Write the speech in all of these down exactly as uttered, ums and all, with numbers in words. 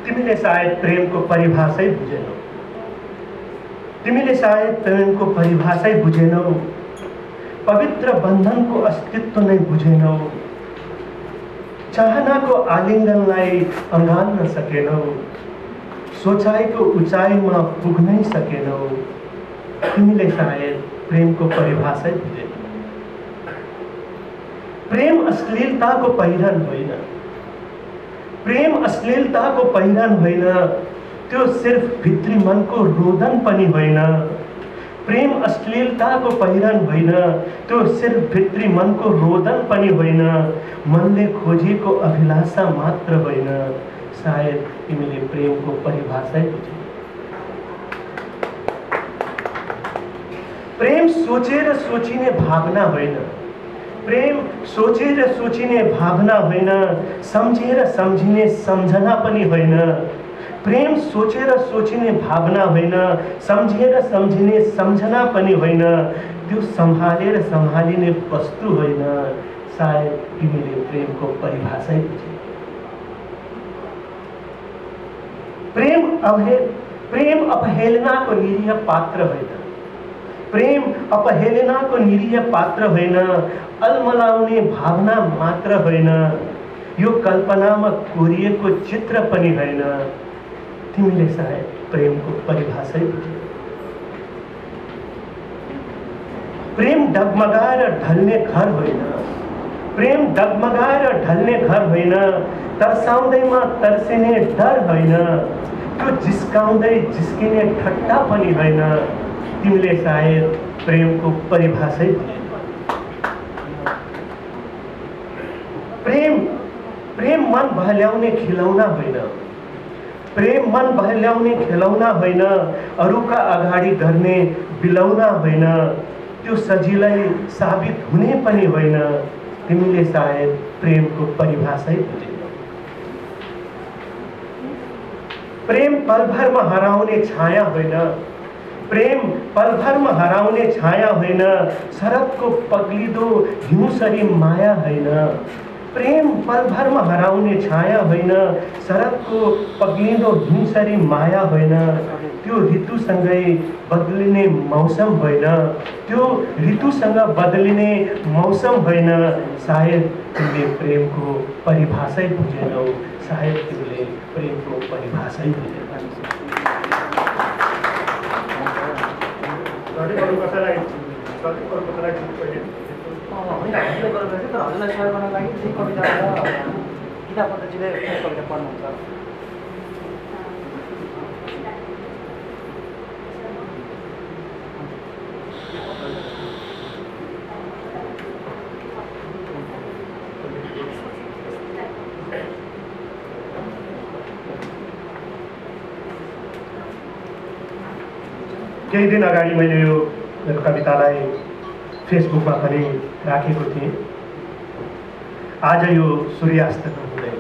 तिमीले सायद प्रेमको परिभाषै बुझेनौ। तिमीले सायद प्रेमको परिभाषै बुझेनौ। पवित्र बन्धनको अस्तित्व नै बुझेनौ। चाहनाको आलिङ्गनलाई अँगाल्न सकेनौ। सोचाइको उचाइमा पुग्नै सकेनौ। तिमीले सायद प्रेमको परिभाषै बुझेनौ। प्रेम अश्लीलताको पहिरन होइन। प्रेम अश्लीलताको पहिरन होइन। त्यो सिर्फ भित्री मनको रोदन पनि होइन। प्रेम अश्लीलताको पहिरन होइन। त्यो सिर्फ भित्री मनको रोदन पनि होइन। मनले खोजेको अभिलाषा मात्र होइन। सायद तिमीले प्रेमको परिभाषै बुझेनौ। प्रेम सोचेर सोचिने भावना होइन। प्रेम सोचेर सोचिने भावना होइन। सम्झेर सम्झिने सम्झना पनि होइन। प्रेम सोचेर सोचिने भावना होइन। सम्झेर सम्झिने सम्झना पनि होइन। त्यो सम्हालेर सम्हालिने वस्तु होइन। सायद तिमीले प्रेमको परिभाषै बुझेनौ। प्रेम अवहे प्रेम अपहेलनाको निरीह पात्र होइन। प्रेम अपहेलनाको निरीह पात्र होइन। अलमलाउने भावना मात्र होइन। यो कल्पनामा कोरिएको चित्र पनि होइन। तिमीले सायद प्रेमको परिभाषै बुझेनौ। प्रेम डगमगाएर ढल्ने घर होइन। प्रेम डगमगाएर ढल्ने घर होइन। तर्साउँदैमा तर्सिने डर होइन। त्यो जिस्काउँदै जिस्किने ठट्टा पनि होइन। तिमीले सायद प्रेमको परिभाषै बुझेनौ। प्रेम प्रेम मन बहल्याउने खिलौना होइन। प्रेम मन बहल्याउने खिलौना होइन। अरूका अगाडि गर्ने बिलौना होइन। त्यो सजिलै साबित हुने पनि होइन। तिमीले सायद प्रेमको परिभाषै बुझेनौ। प्रेम पलभरमा हराउने छाया होइन। प्रेम पलभरमा हराउने छाया होइन। शरदको पग्लिदो हिउँसरी माया होइन। प्रेम पलभरमा हराउने छाया होइन। शरदको पग्लिदो हिउँसरी माया होइन। त्यो ऋतुसँगै बदलिने मौसम होइन। त्यो ऋतुसँग बदलिने मौसम होइन। सायद तिमीले प्रेमको परिभाषै बुझेनौ। सायद तिमीले प्रेमको परिभाषै बुझेनौ। होइन हामीले गर्नुपर्छ तर हजुरलाई सहयोग गर्नको लागि चाहिँ कविता र किताब पत्रजीले कविता पढ्नुहुन्छ। केही दिन अगाडि मैले यो मेरो कवितालाई फेसबुकमा पनि राखेको थिएँ। आज यो सूर्यास्त नहुँदै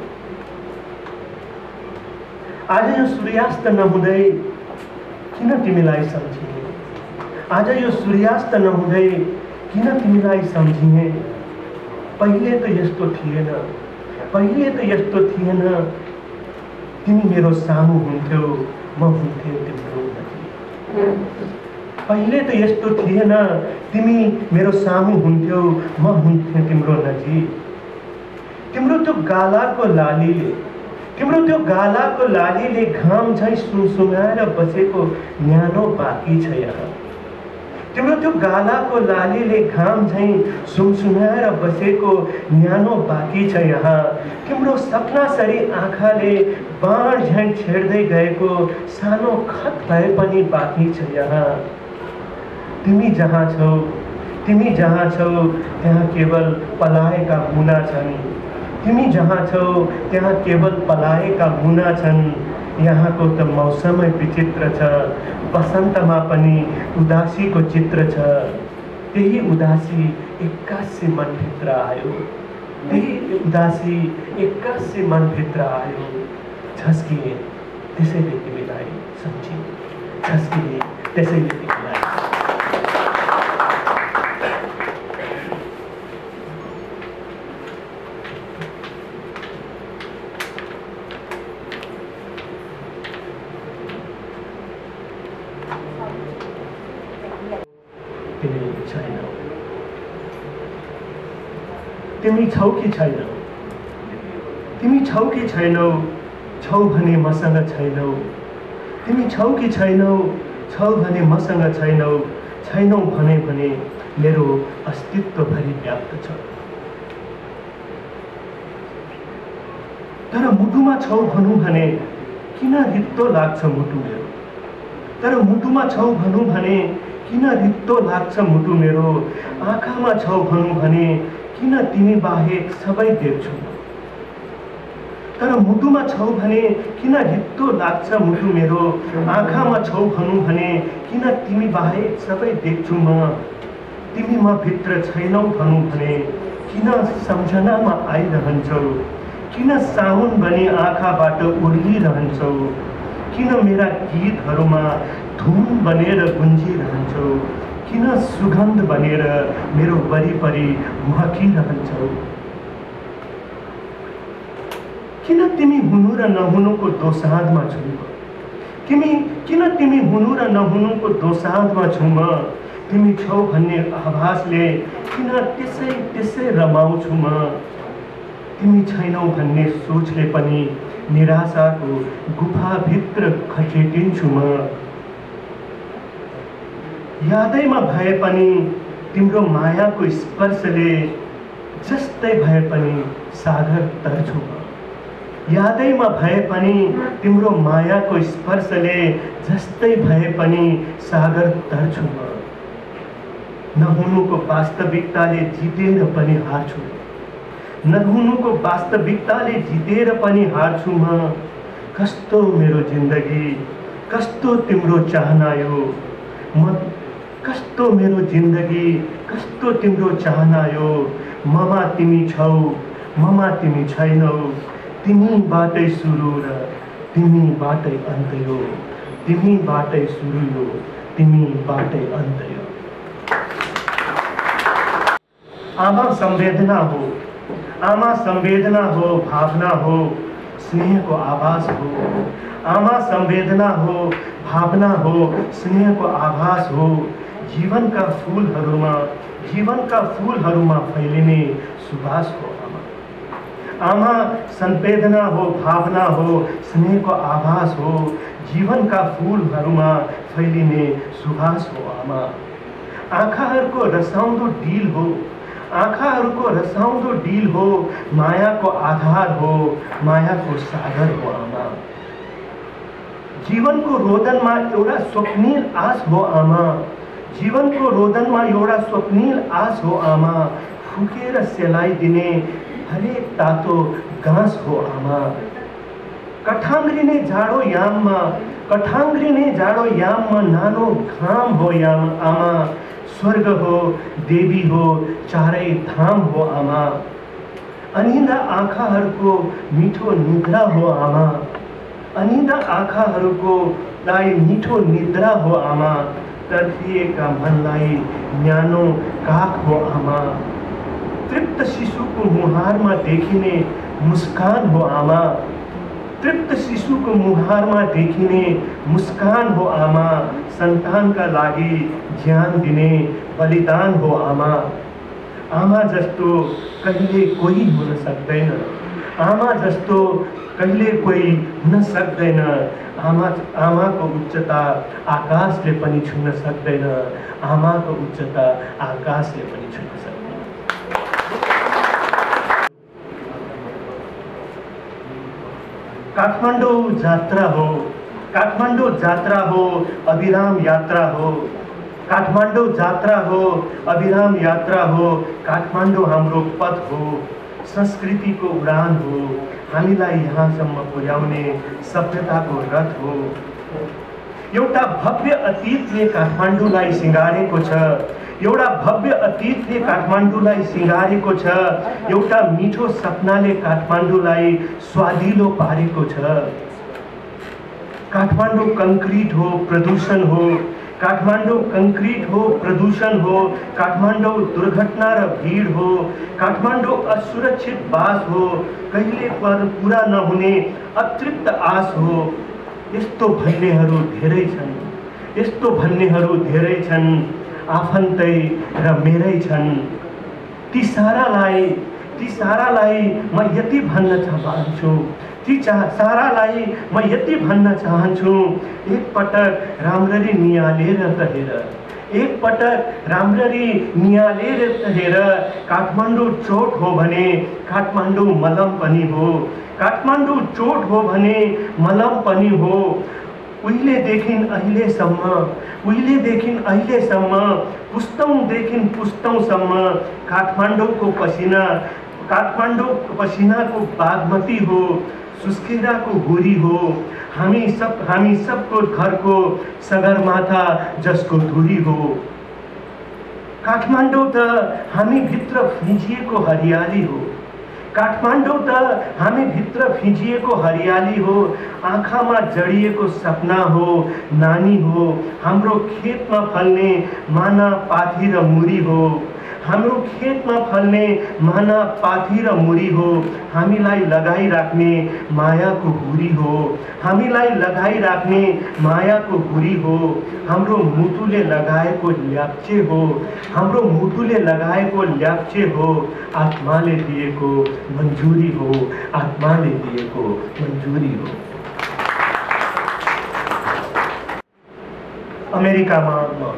आज यो सूर्यास्त नहुँदै किन तिमीलाई सम्झिने? आज यो सूर्यास्त नहुँदै किन तिमीलाई सम्झिने? पहिले त यस्तो थिएन। पहिले त यस्तो थिएन। तिमी मेरो सामु हुन्थ्यौ, म हुन्थेँ तिम्रो नजिक। पहिले त यस्तो थिएन। तिमी मेरो सामु हुन्थ्यौ, म हुन्थेँ तिम्रो नजिक। तिम्रो त्यो गालाको लालीले तिम्रो त्यो गालाको लालीले घाम झैँ सुमसुमाएर बसेको न्यानो बाँकी छ यहाँ। तिम्रो त्यो गालाको लालीले घाम झैँ सुमसुमाएर बसेको न्यानो बाँकी छ यहाँ। तिम्रो सपनासरी आँखाले बाण झैँ छेड्दै गएको सानो खत भए पनि बाँकी छ यहाँ। तिमी जहाँ छौ तिमी जहाँ छौ त्यहाँ केवल पलाएका मुना छन्। तिमी जहाँ छौ त्यहाँ केवल पलाएका मुना छन्। यहाँको त मौसमै विचित्र छ। बसन्तमा पनि उदासीको चित्र छ। त्यही उदासी एक्कासी मनभित्र आयो। त्यही उदासी एक्कासी मनभित्र आयो। झस्किए त्यसैले तिमीलाई सम्झिए। झस्किए त्यसैले तिमीलाई। तिमी छैनौ। तिमी छौ कि छैनौ? तिमी छौ कि छैनौ? छौ भने मसँग छैनौ। तिमी छौ कि छैनौ? छौ भने मसँग छैनौ। छैनौ भने भने मेरो अस्तित्वभरि व्याप्त छ। तर मुटुमा छौ भनौँ भने किन रित्तो लाग्छ मुटु मेरो? तर मुटुमा छौ भनौँ भने किन रित्तो लाग्छ मुटु मेरो? आँखामा छौ भनौँ भने किन तिमी बाहेक सबै देख्छु म? तर मुटुमा छौ भने किन रित्तो लाग्छ मुटु मेरो? आँखामा छौ भनौँ भने किन तिमी बाहेक सबै देख्छु म? तिमी म भित्र छैनौ भनौँ भने किन सम्झनामा आइरहन्छौ? किन साउन बनी आँखाबाट उर्लिरहन्छौ? किन मेरा गीतहरूमा धुन बनेर गुन्जिरहन्छौ? किन सुगन्ध बनेर मेरो वरिपरि महकिरहन्छौ? किन तिमी हुनु र नहुनुको दोसाँधमा छु म? तिमी किन तिमी हुनु र नहुनुको दोसाँधमा छु म? तिमी छौ भन्ने आभासले किन त्यसै त्यसै रमाउँछु म? तिमी छैनौ भन्ने सोचले पनि निराशाको गुफाभित्र खचेटिन्छु म। यादैमा भए पनि तिम्रो मायाको स्पर्शले जस्तै भए पनि सागर तर्छु म। यादैमा भए पनि तिम्रो मायाको स्पर्शले जस्तै भए पनि सागर तर्छु म। नहुनुको वास्तविकताले जितेर पनि हार्छु। नहुनुको वास्तविकताले जितेर पनि हार्छु म। कस्तो मेरो जिन्दगी, कस्तो तिम्रो चाहना यो म। कस्तो मेरो जिन्दगी, कस्तो तिम्रो चाहना यो। ममा तिमी छौ, ममा तिमी छैनौ। तिमीबाटै सुरु र तिमीबाटै अन्त यो। तिमीबाटै सुरु यो, तिमीबाटै अन्त यो। आमा संवेदना हो, आमा संवेदना हो, भावना हो, स्नेहको आभास हो। आमा संवेदना हो, भावना हो, स्नेहको आभास हो। जीवनका फूलहरूमा जीवनका फूलहरूमा फैलिने सुवास हो आमा। आमा संवेदना हो, भावना हो, स्नेहको आभास हो। जीवनका फूलहरूमा फैलिने सुवास हो आमा। आँखाहरूको रसाउँदो डिल हो, आँखाहरूको रसाउँदो डिल हो। मायाको आधार हो, मायाको सागर हो आमा। जीवनको रोदनमा एउटा स्वप्निल आश हो आमा। जीवनको रोदनमा एउटा स्वप्निल आश हो आमा। फुकेर सेलाइदिने हरेक तातो घाँस हो आमा। कठाङ्ग्रिने जाडो याममा कठाङ्ग्रिने जाडो याममा नानो घाम हो याम आमा। स्वर्ग हो, देवी हो, चारै धाम हो आमा। अनिन्दा आँखाहरूको मिठो निद्रा हो आमा। अनिन्दा आँखाहरूको लाई मिठो निद्रा हो आमा। तर्फिएका मनलाई न्यानो काख हो आमा। तृप्त शिशुको मुहारमा देखिने मुस्कान हो आमा। तृप्त शिशुको मुहारमा देखिने मुस्कान हो आमा। सन्तानका लागि ज्यान दिने बलिदान हो आमा। आमा जस्तो कहिले कोही हुन सक्दैन। आमा जस्तो कहिले कोही हुन सक्दैन। आमा आमाको उच्चता आकाशले पनि छुन सक्दैन। आमाको उच्चता आकाशले पनि छुन सक्दैन। काठमाडौँ जात्रा हो, काठमाडौँ जात्रा हो, अविराम यात्रा हो। काठमाडौँ जात्रा हो, अविराम यात्रा हो। काठमाडौँ हाम्रो पथ हो, संस्कृतिको उडान हो। हामीलाई यहाँसम्म पुर्याउने सभ्यताको रथ हो। एउटा भव्य अतीतले काठमाडौँलाई सिँगारेको छ। एउटा भव्य अतीतले काठमाडौँलाई सिँगारेको छ। एउटा मिठो सपनाले काठमाडौँलाई स्वादिलो पारेको छ। काठमाडौँ कंक्रिट हो, प्रदूषण हो। काठमाडौँ कंक्रिट हो, प्रदूषण हो। काठमाडौँ दुर्घटना र भीड हो। काठमाडौँ असुरक्षित बास हो। कहिले पर पूरा नहुने अतृप्त आश हो। यस्तो भन्नेहरू धेरै छन्, यस्तो भन्नेहरू धेरै छन्। आफन्तै र मेरै छन्। ती सारालाई ती सारालाई म यति भन्न चाहन्छु ती सारालाई म यति भन्न चाहन्छु, एक पटक राम्ररी नियालेर त हेर, एक पटक राम्ररी नियालेर त हेर। काठमाडौँ चोट हो भने काठमाडौँ मलम पनि हो, काठमाडौँ चोट हो भने मलम पनि हो। उहिलेदेखि अहिलेसम्म उहिलेदेखि अहिलेसम्म पुस्तौँदेखि पुस्तौँसम्म काठमाडौँको पसिना काठमाडौँको पसिनाको बागमती हो, सुस्केराको हुरी हो। हामी सब हामी सबको घरको सगरमाथा जसको धुरी हो। काठमाडौँ त हामी भित्र फिँजिएको हरियाली हो, काठमाडौँ त हामी भित्र फिँजिएको हरियाली हो। आँखामा जडिएको सपना हो, नानी हो। हाम्रो खेतमा फल्ने माना पाथी र मुरी हो, हाम्रो खेतमा फल्ने माना पाथी र मुरी हो। हामीलाई लगाइराख्ने मायाको हुरी हो, हामीलाई लगाइराख्ने मायाको हुरी हो। हाम्रो मुटुले लगाएको ल्याप्चे हो, हाम्रो मुटुले लगाएको ल्याप्चे हो। आत्माले दिएको मन्जुरी हो, आत्माले दिएको मन्जुरी हो। अमेरिकामा म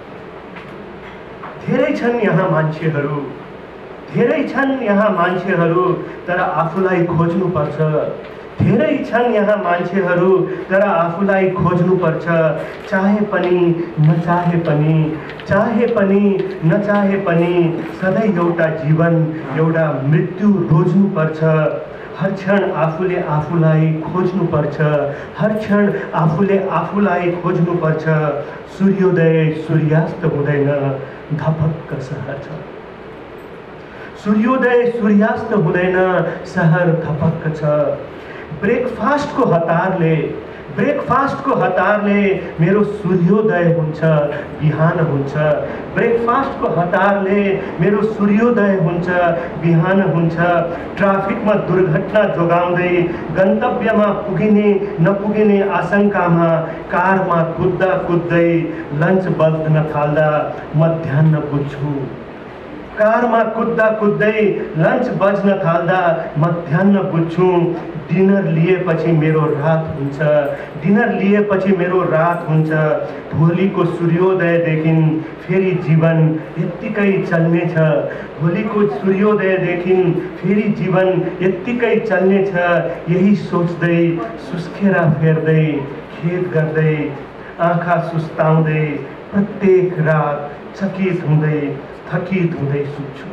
धेरै छन् यहाँ मान्छेहरू, धेरै छन् यहाँ मान्छेहरू, तर आफूलाई खोज्नुपर्छ। धेरै छन् यहाँ मान्छेहरू, तर आफूलाई खोज्नुपर्छ। चाहे पनि नचाहे पनि, चाहे पनि नचाहे पनि सधैँ एउटा जीवन एउटा मृत्यु रोज्नुपर्छ। हर क्षण आफूले आफूलाई खोज्नुपर्छ, हर क्षण आफूले आफूलाई खोज्नुपर्छ। सूर्योदय सूर्यास्त हुँदैन, धपक्क सहर छ। सूर्योदय सूर्यास्त हुँदैन, सहर धपक्क छ। ब्रेकफास्टको हतारले ब्रेकफास्टको हतारले मेरो सूर्योदय हुन्छ, बिहान हुन्छ। ब्रेकफास्टको हतारले मेरो सूर्योदय हुन्छ, बिहान हुन्छ। ट्राफिकमा दुर्घटना जोगाउँदै गन्तव्यमा पुगिने नपुगिने आशंकामा कारमा कुद्दा कुद्दै लन्च बल्न थाल्दा मध्याह्न बुझ्छु। कारमा कुद्दा कुद्दै लन्च बज्न थाल्दा मध्याह्न बुझ्छु। डिनर लिएपछि मेरो रात हुन्छ, डिनर लिएपछि मेरो रात हुन्छ। भोलिको सूर्योदयदेखि फेरि जीवन यत्तिकै चल्नेछ, भोलिको सूर्योदयदेखि फेरि जीवन यत्तिकै चल्नेछ। यही सोच्दै सुस्केरा फेर्दै खेद गर्दै आँखा सुस्ताउँदै प्रत्येक रात चकित हुँदै थकित हुँदै सुत्छु।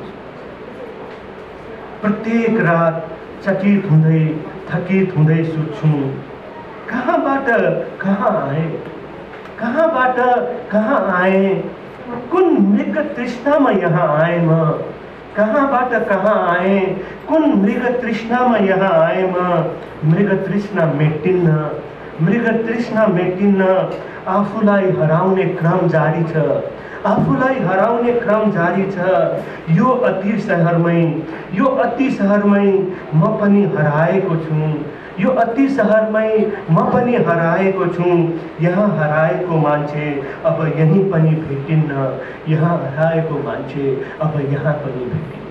प्रत्येक रात चकित हुँदै थकित हुँदै सुत्छु। कहाँबाट कहाँ आए, कहाँबाट कहाँ आए, कुन मृग तृष्णामा यहाँ आए म। कहाँबाट कहाँ आए, कुन मृग तृष्णामा यहाँ आए म। मृग तृष्णा मेटिन्न, मृग तृष्णा मेटिन्न। आफूलाई हराउने क्रम जारी छ, आफूलाई हराउने क्रम जारी छ। यो अति सहरमै यो अति सहरमै म पनि हराएको छु, यो अति सहरमै म पनि हराएको छु। यहाँ हराएको मान्छे अब यहीँ पनि भेटिन्न, यहाँ हराएको मान्छे अब यहाँ पनि भेटिन्न।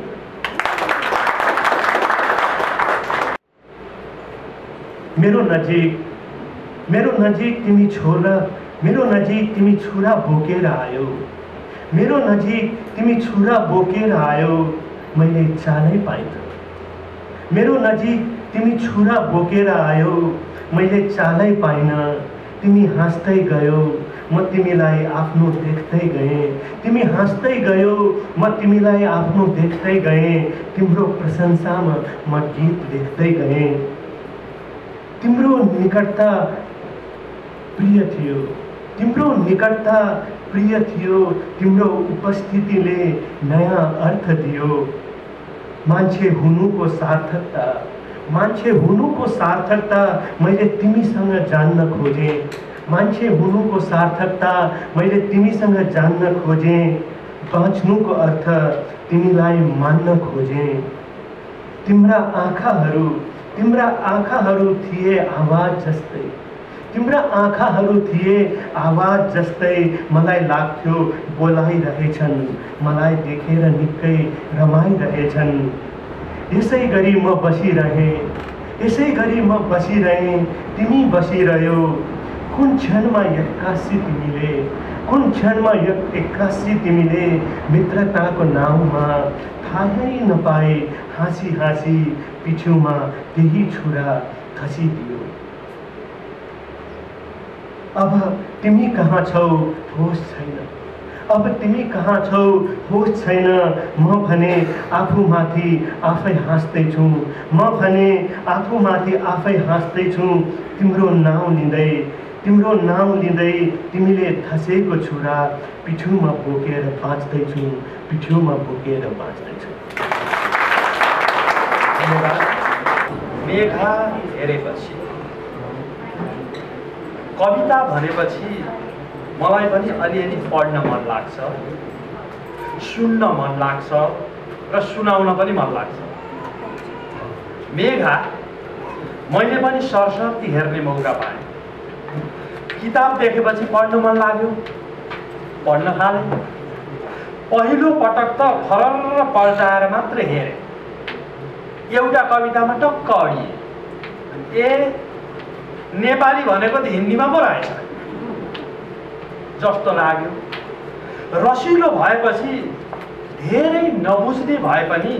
मेरो नजिक मेरो नजिक तिमी छोरा मेरो नजिक तिमी छुरा बोकेर आयो, मेरो नजिक तिमी छुरा बोकेर आयो। मैले चालै पाइनँ, मेरो नजिक तिमी छुरा बोकेर आयो। मैले चालै पाइनँ, तिमी हाँस्दै गयो, म तिमीलाई आफ्नो देख्दै गएँ। तिमी हाँस्दै गयो, म तिमीलाई आफ्नो देख्दै गएँ। तिम्रो प्रशंसामा म गीत लेख्दै गएँ। तिम्रो निकटता प्रिय थियो, तिम्रो निकटता प्रिय थियो। तिम्रो उपस्थितिले नयाँ अर्थ दियो। मान्छे हुनुको सार्थकता मान्छे हुनुको सार्थकता मैले तिमीसँग जान्न खोजेँ। मान्छे हुनुको सार्थकता मैले तिमीसँग जान्न खोजेँ। बाँच्नुको अर्थ तिमीलाई मान्न खोजेँ। तिम्रा आँखाहरू तिम्रा आँखाहरू थिए आवाज जस्तै, तिम्रा आँखाहरू थिए आवाज जस्तै मलाई लाग्थ्यो बोलाइरहेछन् मलाई देखेर निकै रमाइरहेछन् यसै गरी म बसिरहेँ यसै गरी म बसिरहेँ तिमी बसिरह्यौ कुन क्षणमा एक्कासी तिमीले कुन क्षणमा एक्कासी तिमीले मित्रताको नाउँमा थाहै नपाए हाँसी हाँसी पिछुमा त्यही छुरा खसिदियो अब तिमी कहाँ छौ होस छैन अब तिमी कहाँ छौ होस छैन म भने आफूमाथि आफै हाँस्दैछु म भने आफूमाथि आफै हाँस्दैछु तिम्रो नाउँ लिँदै तिम्रो नाउँ लिँदै तिमीले खसेको छुरा पिठ्युमा बोकेर बाँच्दैछु पिठ्युमा बोकेर बाँच्दैछु। मेघा हेरेपछि कविता भनेपछि मलाई पनि अलिअलि पढ्न मन लाग्छ, सुन्न मन लाग्छ र सुनाउन पनि मन लाग्छ। मेघा मैले पनि सरस्वती हेर्ने मौका पाएँ। किताब देखेपछि पढ्न मन लाग्यो, पढ्न थालेँ। पहिलो पटक त फरर पल्टाएर मात्र हेरेँ। एउटा कवितामा टक्क अडिए, ए नेपाली भनेको त हिन्दीमा पो रहेछ जस्तो लाग्यो। रसिलो भएपछि धेरै नबुझ्ने भए पनि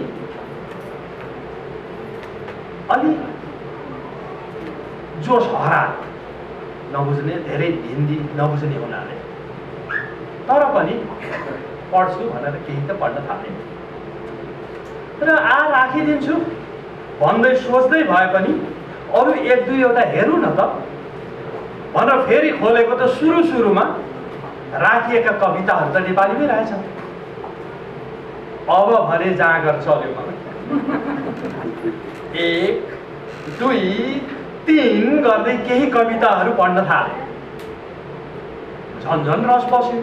अलि जोस हरा, नबुझ्ने धेरै हिन्दी नबुझ्ने हुनाले, तर पनि पढ्छु भनेर केही त पढ्न थालेँ र आ राखिदिन्छु भन्दै सोच्दै भए पनि अरू एक दुईवटा हेरौँ न त भनेर फेरि खोलेको त सुरु सुरुमा राखिएका कविताहरू त नेपालीमै रहेछ। अब भने जाँगर चल्यो मलाई। एक दुई तीन गर्दै केही कविताहरू पढ्न थाले। झन्झन रस बस्यो।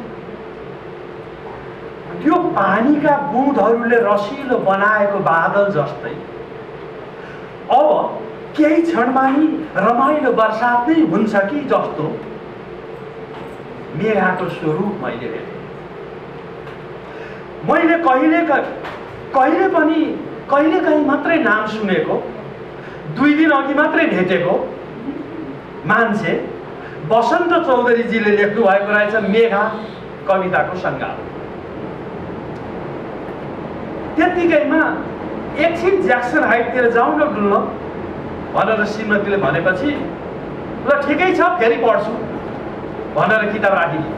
त्यो पानीका बुँदहरूले रसिलो बनाएको बादल जस्तै अब केही क्षणमा नि रमाइलो बर्सात नै हुन्छ कि जस्तो मेघाको स्वरूप मैले हेरेँ। मैले कहिले कहिले पनि कहिले कहीँ मात्रै नाम सुनेको, दुई दिन अघि मात्रै भेटेको मान्छे बसन्त चौधरीजीले लेख्नु भएको रहेछ मेघा कविताको सङ्गालो। त्यत्तिकैमा एकछिन ज्याक्सन हाइटतिर जाउँ न डुल्न भनेर श्रीमतीले भनेपछि ल ठिकै छ फेरि पढ्छु भनेर किताब राखिदिएँ।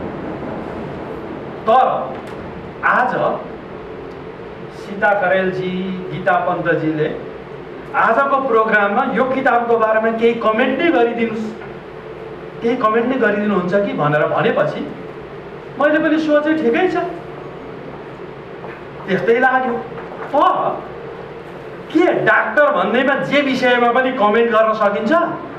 तर आज सीता करेलजी, गीता पन्तजीले आजको प्रोग्राममा यो किताबको बारेमा केही कमेन्ट नै गरिदिनुहोस्, केही कमेन्ट नै गरिदिनुहुन्छ कि भनेर भनेपछि मैले पनि सोचेँ ठिकै छ, त्यस्तै लाग्यो। तर के डाक्टर भन्दैमा जे विषयमा पनि कमेन्ट गर्न सकिन्छ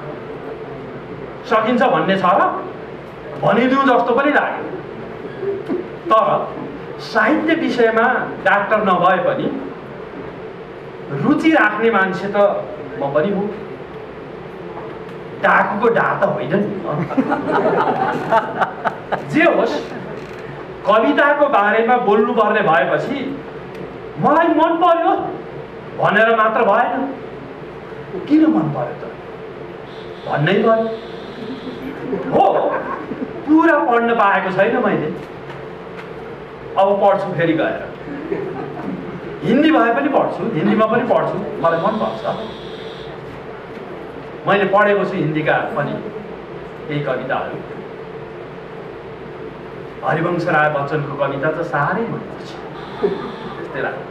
सकिन्छ भन्ने छ र भनिदिउँ जस्तो पनि लाग्यो। तर साहित्य विषयमा डाक्टर नभए पनि रुचि राख्ने मान्छे त म पनि हुँ। डाकुको डा त होइन नि। जे होस्, कविताको बारेमा बोल्नुपर्ने भएपछि मलाई मन पर्यो भनेर मात्र भएन, किन मन पर्यो त भन्नै पर्यो। हो, पुरा पढ्न पाएको छैन मैले, अब पढ्छु फेरि गएर। हिन्दी भए पनि पढ्छु, हिन्दीमा पनि पढ्छु, मलाई मन पर्छ। मैले पढेको छु हिन्दीका पनि केही कविताहरू। हरिवंश राय बच्चनको कविता त साह्रै मनपर्छ, त्यस्तै लाग्छ।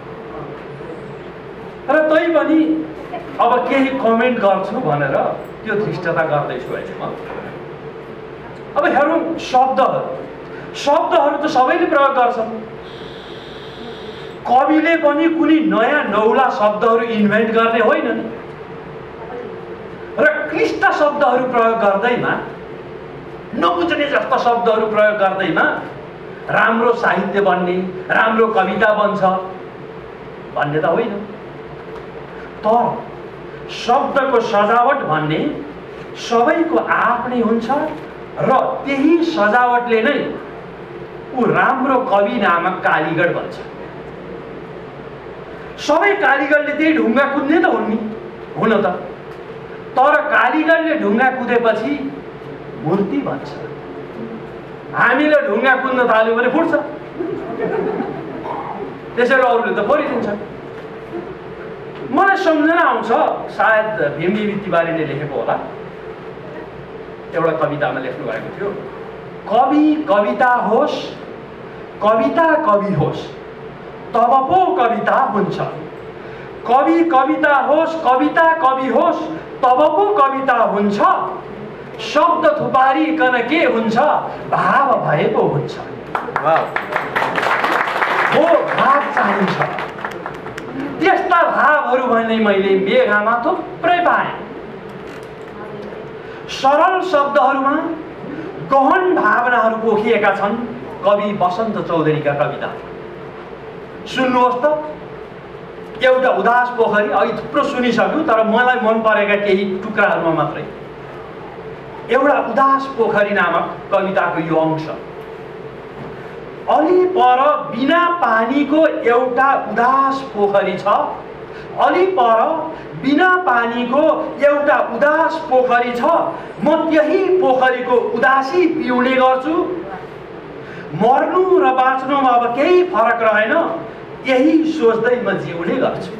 र तै पनि अब केही कमेन्ट गर्छु भनेर त्यो धृष्टता गर्दैछु अहिले म। अब हेरौँ, शब्दहरू शब्दहरू त सबैले प्रयोग गर्छन्। कविले पनि कुनै नयाँ नौला शब्दहरू इन्भेन्ट गर्ने होइनन् र क्लिष्ट शब्दहरू प्रयोग गर्दैमा, नबुझ्ने जस्ता शब्दहरू प्रयोग गर्दैमा राम्रो साहित्य बन्ने, राम्रो कविता बन्छ भन्ने त होइन। तर शब्दको सजावट भन्ने सबैको आफ्नै हुन्छ र त्यही सजावटले नै ऊ राम्रो कवि नामक कालीगढ बन्छ। सबै कालीगढले त्यही ढुङ्गा कुद्ने त हुन् नि, हुन त, तर कालीगढले ढुङ्गा कुदेपछि मूर्ति बन्छ। हामीले ढुङ्गा कुद्न थाल्यो भने फुट्छ, त्यसैले अरूले त फोरिदिन्छन्। मलाई सम्झना आउँछ, सायद भीमदेवी तिवारीले लेखेको होला, एउटा कवितामा लेख्नु भएको थियो, कवि कविता होस्, कविता कवि होस्, तब पो कविता हुन्छ। कवि कविता होस्, कविता कवि होस्, तब पो कविता हुन्छ। शब्द थुपारिकन के हुन्छ, भाव भए पो हुन्छ। हो, भाव चाहिन्छ। त्यस्ता भावहरू भने मैले मेघामा थुप्रै पाएँ। सरल शब्दहरूमा गहन भावनाहरू पोखिएका छन् कवि बसन्त चौधरीका कविता। सुन्नुहोस् त, एउटा उदास पोखरी, अघि थुप्रो सुनिसक्यो तर मलाई मन परेका केही टुक्राहरूमा मात्रै। एउटा उदास पोखरी नामक कविताको यो अंश। अलि पर बिना पानीको एउटा उदास पोखरी छ, अलि पर बिना पानीको एउटा उदास पोखरी छ। म त्यही पोखरीको उदासी पिउने गर्छु। मर्नु र बाँच्नुमा अब केही फरक रहेन, यही सोच्दै म जिउने गर्छु।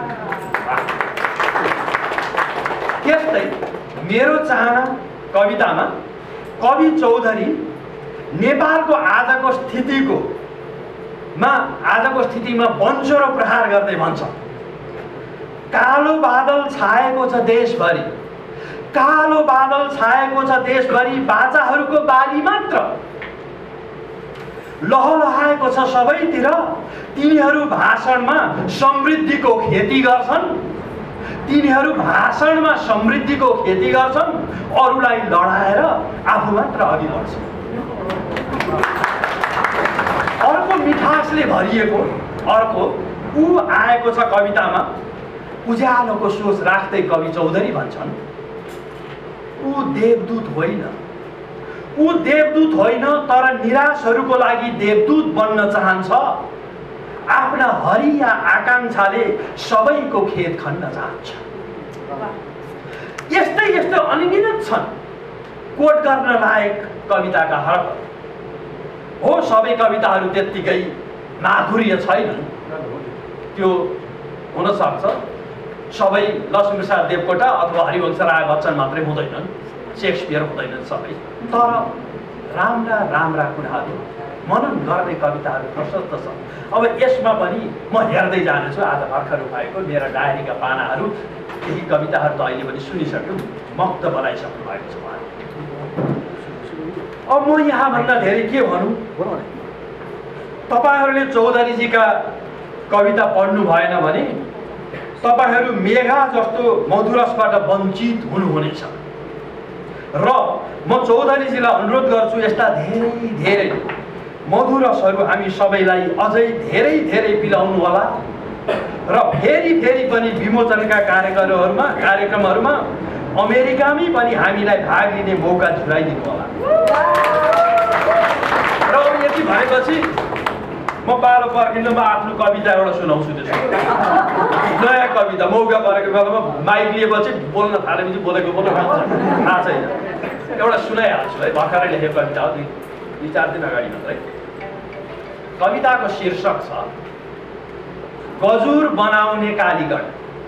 त्यस्तै मेरो चाहना कवितामा कवि चौधरी नेपालको आजको स्थितिको मा आजको स्थितिमा बन्चो र प्रहार गर्दै भन्छ, कालो बादल छाएको छ देशभरि, कालो बादल छाएको छ देशभरि, बाचाहरूको बाली मात्र लहलहाएको छ सबैतिर। तिनीहरू भाषणमा समृद्धिको खेती गर्छन्, तिनीहरू भाषणमा समृद्धिको खेती गर्छन्, अरूलाई लडाएर आफू मात्र अघि बढ्छन्। अर्को मिठासले भरिएको अर्को ऊ आएको छ कवितामा। उज्यालोको सोच राख्दै कवि चौधरी भन्छन्, ऊ देवदूत होइन, ऊ देवदूत होइन, तर निराशहरूको लागि देवदूत बन्न चाहन्छ। आफ्ना हरिया आकांक्षाले सबैको खेत खन्न चाहन्छ। यस्तै यस्तै अनगिनत छन् कोट गर्न लायक कविताका हरफ। हो, सबै कविताहरू त्यत्तिकै माधुर्य छैनन्, त्यो हुन सक्छ। सबै लक्ष्मीप्रसाद देवकोटा अथवा हरिवंश राय बच्चन मात्रै हुँदैनन्, शेक्सपियर हुँदैनन् सबै। तर राम्रा राम्रा कुराहरू मनन गर्ने कविताहरू प्रशस्त छन्। अब यसमा पनि म हेर्दै जानेछु। आज भर्खर उठाएको मेरा डायरीका पानाहरू, केही कविताहरू त अहिले पनि सुनिसक्यो, मक्त बनाइसक्नु भएको छ। अब म यहाँभन्दा धेरै के भनौँ, तपाईँहरूले चौधरीजीका कविता पढ्नु भएन भने तपाईँहरू मेघा जस्तो मधुरसबाट वञ्चित हुनुहुनेछ। र म चौधरीजीलाई अनुरोध गर्छु, यस्ता धेरै धेरै मधुरसहरू हामी सबैलाई अझै धेरै धेरै पिलाउनु होला र फेरि फेरि पनि विमोचनका कार्यक्रमहरूमा कार्यक्रमहरूमा अमेरिकामै पनि हामीलाई भाग लिने मौका झुलाइदिनु होला। र अब यति भएपछि म पालो पर्खिनु, म आफ्नो कविता एउटा सुनाउँछु। त्यसको नयाँ कविता मौका परेको बेलामा माइक लिएपछि बोल्न थालेपछि बोलेको बोल्न थाहा छैन, एउटा सुनाइहाल्छु है। भर्खरै लेखेको कविता हो, दुई दुई चार दिन अगाडि मात्रै। कविताको शीर्षक छ गजुर बनाउने कालीगढ।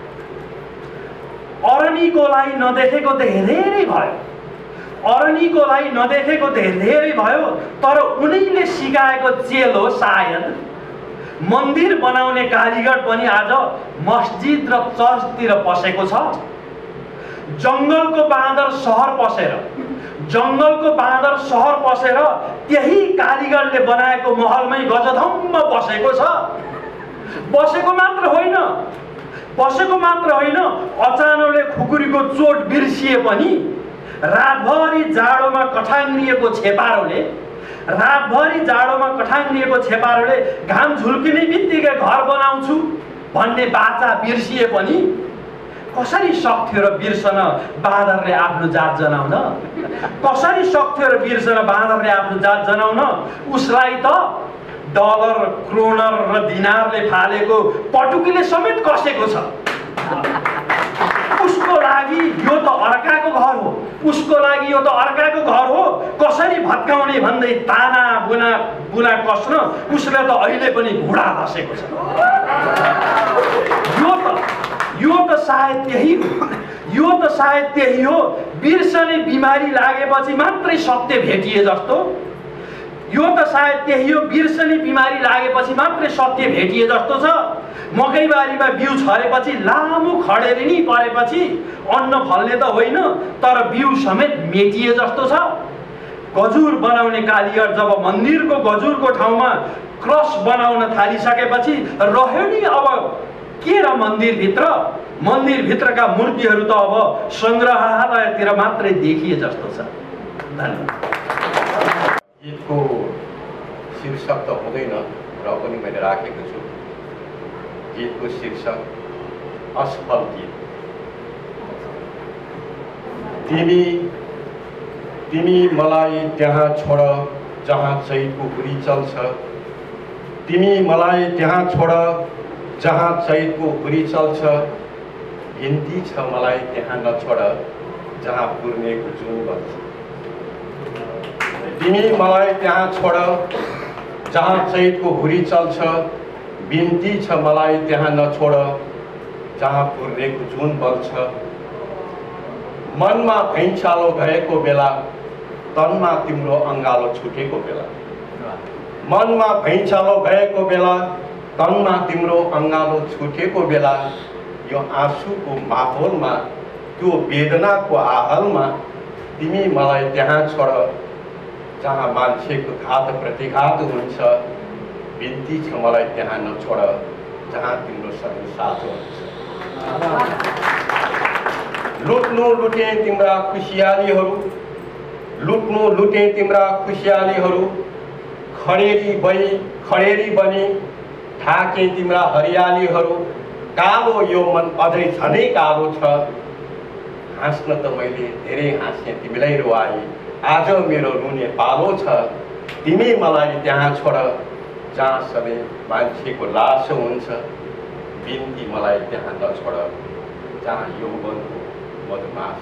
अरनीकोलाई नदेखेको धेरै भयो, अरनीकोलाई नदेखेको धेरै भयो, तर उनीले सिकाएको चेलो सायद मन्दिर बनाउने कालीगढ पनि आज मस्जिद र चर्चतिर पसेको छ। जङ्गलको बाँदर सहर पसेर जङ्गलको बाँदर सहर पसेर त्यही कालीगढले बनाएको महलमै गजधम्म बसेको छ। बसेको मात्र होइन, बसेको मात्र होइन, अचानोले खुकुरीको चोट बिर्सिए पनि रातभरि जाडोमा कठाङ्ग्रिएको छेपारोले रातभरि जाडोमा कठाङ्ग्रिएको छेपारोले घाम झुल्किने बित्तिकै घर बनाउँछु भन्ने बाचा बिर्सिए पनि कसरी सक्थ्यो र बिर्सन बाँदरले आफ्नो जात जनाउन? कसरी सक्थ्यो र बिर्सन बाँदरले आफ्नो जात जनाउन? उसलाई त डलर, क्रोनर र दिनारले फालेको पटुकीले समेत कसेको छ। उसको लागि यो त अर्काको घर हो, उसको लागि यो त अर्काको घर हो। कसरी भत्काउने भन्दै ताना बुना बुना कस्न उसले त अहिले पनि घुँडा धसेको छ। यो त यो त सायद त्यही हो, यो त सायद त्यही हो। बिर्सने बिमारी लागेपछि मात्रै सत्य भेटिए जस्तो, यो त सायद त्यही हो। बिर्सने बिमारी लागेपछि मात्रै सत्य भेटिए जस्तो छ। मकैबारीमा बिउ छरेपछि लामो खडेरी परेपछि अन्न फल्ने त होइन, तर बिउ समेत मेटिए जस्तो छ। गजुर बनाउने कालीगर जब मन्दिरको गजुरको ठाउँमा क्रस बनाउन थालिसकेपछि रह्यो नि अब के र मन्दिरभित्र? मन्दिरभित्रका मूर्तिहरू त अब सङ्ग्रहालयतिर मात्रै देखिए जस्तो छ। धन्यवाद। गीतको शीर्षक त हुँदैन र पनि मैले राखेको छु। गीतको शीर्षक असफल गीत। तिमी तिमी मलाई त्यहाँ छोड जहाँ चैतको हुरी चल्छ, तिमी मलाई त्यहाँ छोड जहाँ चैतको हुरी चल्छ, भिन्ती छ मलाई त्यहाँ नछोड जहाँ पूर्णेको जुन बल्छ। तिमी मलाई त्यहाँ छोड जहाँ चैतको हुरी चल्छ, बिन्ती छ मलाई त्यहाँ नछोड जहाँ पूर्णेको जुन बल्छ। मनमा भैँचालो गएको बेला, तनमा तिम्रो अङ्गालो छुटेको बेला, मनमा भैँचालो गएको बेला, तनमा तिम्रो अङ्गालो छुटेको बेला, यो आँसुको माहौलमा, त्यो वेदनाको आहलमा तिमी मलाई त्यहाँ छोड जहाँ मान्छेको घात प्रतिघात हुन्छ, बिन्ती छ मलाई त्यहाँ नछोड जहाँ तिम्रो सबै साथ हुन्छ। लुट्नु लुटे तिम्रा खुसियालीहरू, लुट्नु लुटे तिम्रा खुसियालीहरू, खडेरी बनी खडेरी बनी ढाके तिम्रा हरियालीहरू। कालो यो मन अझै झनै कालो छ, हाँस्न त मैले धेरै हाँसेँ तिमीलाई रुवाई, आज मेरो रुने पालो छ। तिमी मलाई त्यहाँ छोड जहाँ सबै मान्छेको लास हुन्छ, बिन्ती मलाई त्यहाँ नछोड जहाँ यौवनको मधुमास।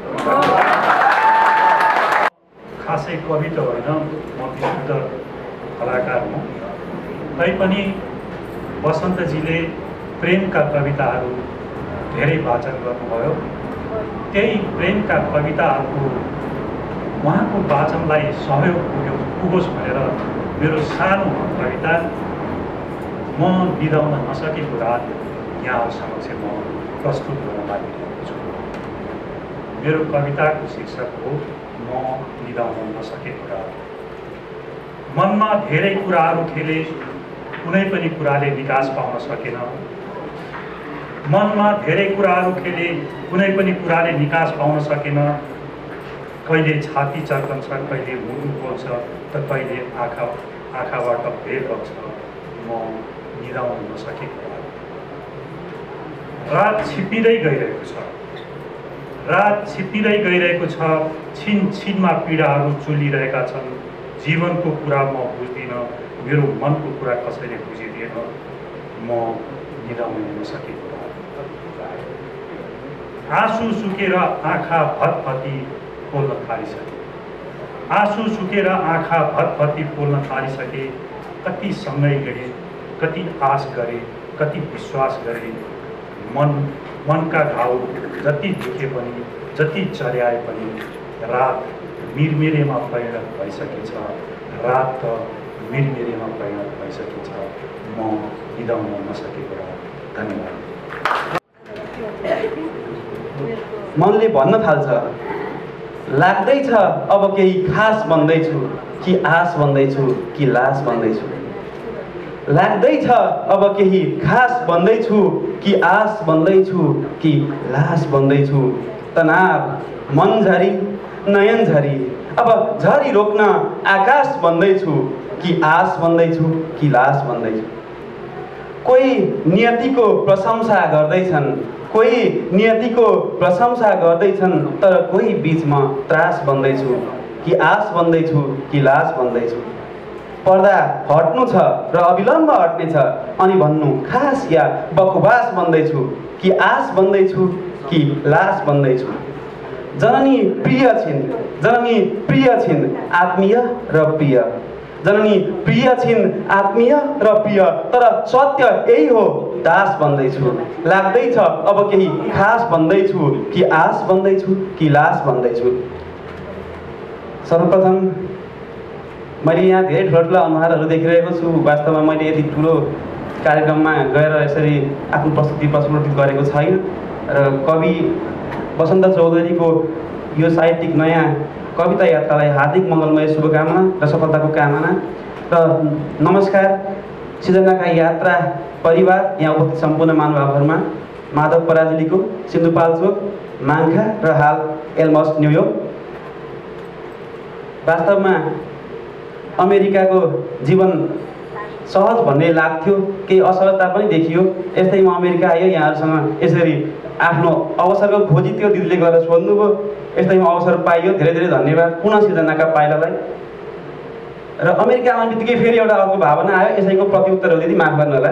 खासै कवि त होइन, म विशुद्ध कलाकार हुँ। तैपनि बसन्तजीले प्रेमका कविताहरू धेरै वाचन गर्नुभयो। त्यही प्रेमका कविताहरूको उहाँको वाचनलाई सहयोग पुग्यो पुगोस् भनेर मेरो सानो कविता म बिदाउन नसकेको रात यहाँ समक्ष म प्रस्तुत गर्न लागिरहेको छु। मेरो कविताको शीर्षक हो म बिदाउन नसकेको रात। मनमा धेरै कुराहरू खेले, कुनै पनि कुराले निकास पाउन सकेन। मनमा धेरै कुराहरू खेले, कुनै पनि कुराले निकास पाउन सकेन। कहिले छाती चर्कन्छ, कहिले मुटु पोल्छ, त कहिले आँखा आँखाबाट भेल बग्छ। म निदाउन नसकेको रात। रात छिप्पिँदै गइरहेको छ, रात छिप्पिँदै गइरहेको छ। छिन छिनमा पीडाहरू चुलिरहेका छन्। जीवनको कुरा म बुझ्दिनँ, मेरो मनको कुरा कसैले बुझिदिएन। म निदाउन नसकेको रात। आँसु सुकेर आँखा भतभती पोल्न थालिसके, आँसु सुकेर आँखा भतभती पोल्न थालिसके। कति सँगै गरे, कति आश गरे, कति विश्वास गरे। मन मनका घाउ जति दुखे पनि, जति चर्याए पनि, रात मिरमिरेमा परिणत भइसकेछ। रात त मिरमिरेमा परिणत भइसकेछ। म बिदाउन नसकेको रात। धन्यवाद। मनले भन्न थाल्छ, लाग्दैछ अब केही खास बन्दैछु कि आस बन्दैछु कि लास बन्दैछु। लाग्दैछ अब केही खास बन्दैछु कि आस बन्दैछु कि लास बन्दैछु। तनाव मन झरी नयन झरी, अब झरी रोक्न आकाश बन्दैछु कि आस बन्दैछु कि लास बन्दैछु। कोही नियतिको प्रशंसा गर्दैछन्, कोही नियतिको प्रशंसा गर्दैछन् तर कोही बिचमा त्रास बन्दैछु कि आस बन्दैछु कि लास बन्दैछु। पर्दा हट्नु छ र अविलम्ब हट्ने छ अनि भन्नु खास या बकवास बन्दैछु कि आस बन्दैछु कि लास बन्दैछु। जननी प्रिय छिन् जननी प्रिय छिन् आत्मीय र प्रिय जननी प्रिय छिन् आत्मीय र प्रिय तर सत्य यही हो दास बन्दैछु। लाग्दैछ अब केही खास बन्दैछु कि आस बन्दैछु कि लास बन्दैछु। सर्वप्रथम मैले यहाँ धेरै ठुला ठुला अनुहारहरू देखिरहेको छु। वास्तवमा मैले यति ठुलो कार्यक्रममा गएर यसरी आफ्नो प्रस्तुति प्रस्तुत गरेको छैन र कवि बसन्त चौधरीको यो साहित्यिक नयाँ कविता यात्रालाई हार्दिक मङ्गलमय शुभकामना र सफलताको कामना र नमस्कार सृजनाका यात्रा परिवार यहाँ उपस्थित सम्पूर्ण महानुभावहरूमा माधव पराजुलीको सिन्धुपाल्चोक माङ्खा र हाल एल्मस न्युयोर्क। वास्तवमा अमेरिकाको जीवन सहज भन्ने लाग्थ्यो, केही असहजता पनि देखियो। यस्तैमा अमेरिका आयो, यहाँहरूसँग यसरी आफ्नो अवसरको खोजी त्यो दिदीले गरेर सोध्नुभयो, यस्तैमा अवसर पाइयो। धेरै धेरै धन्यवाद पुनः सृजनाका पाइलालाई। र अमेरिका आउने बित्तिकै फेरि एउटा अर्को भावना आयो, यसैको प्रत्युत्तर हो दिदी, माफ गर्नु होला।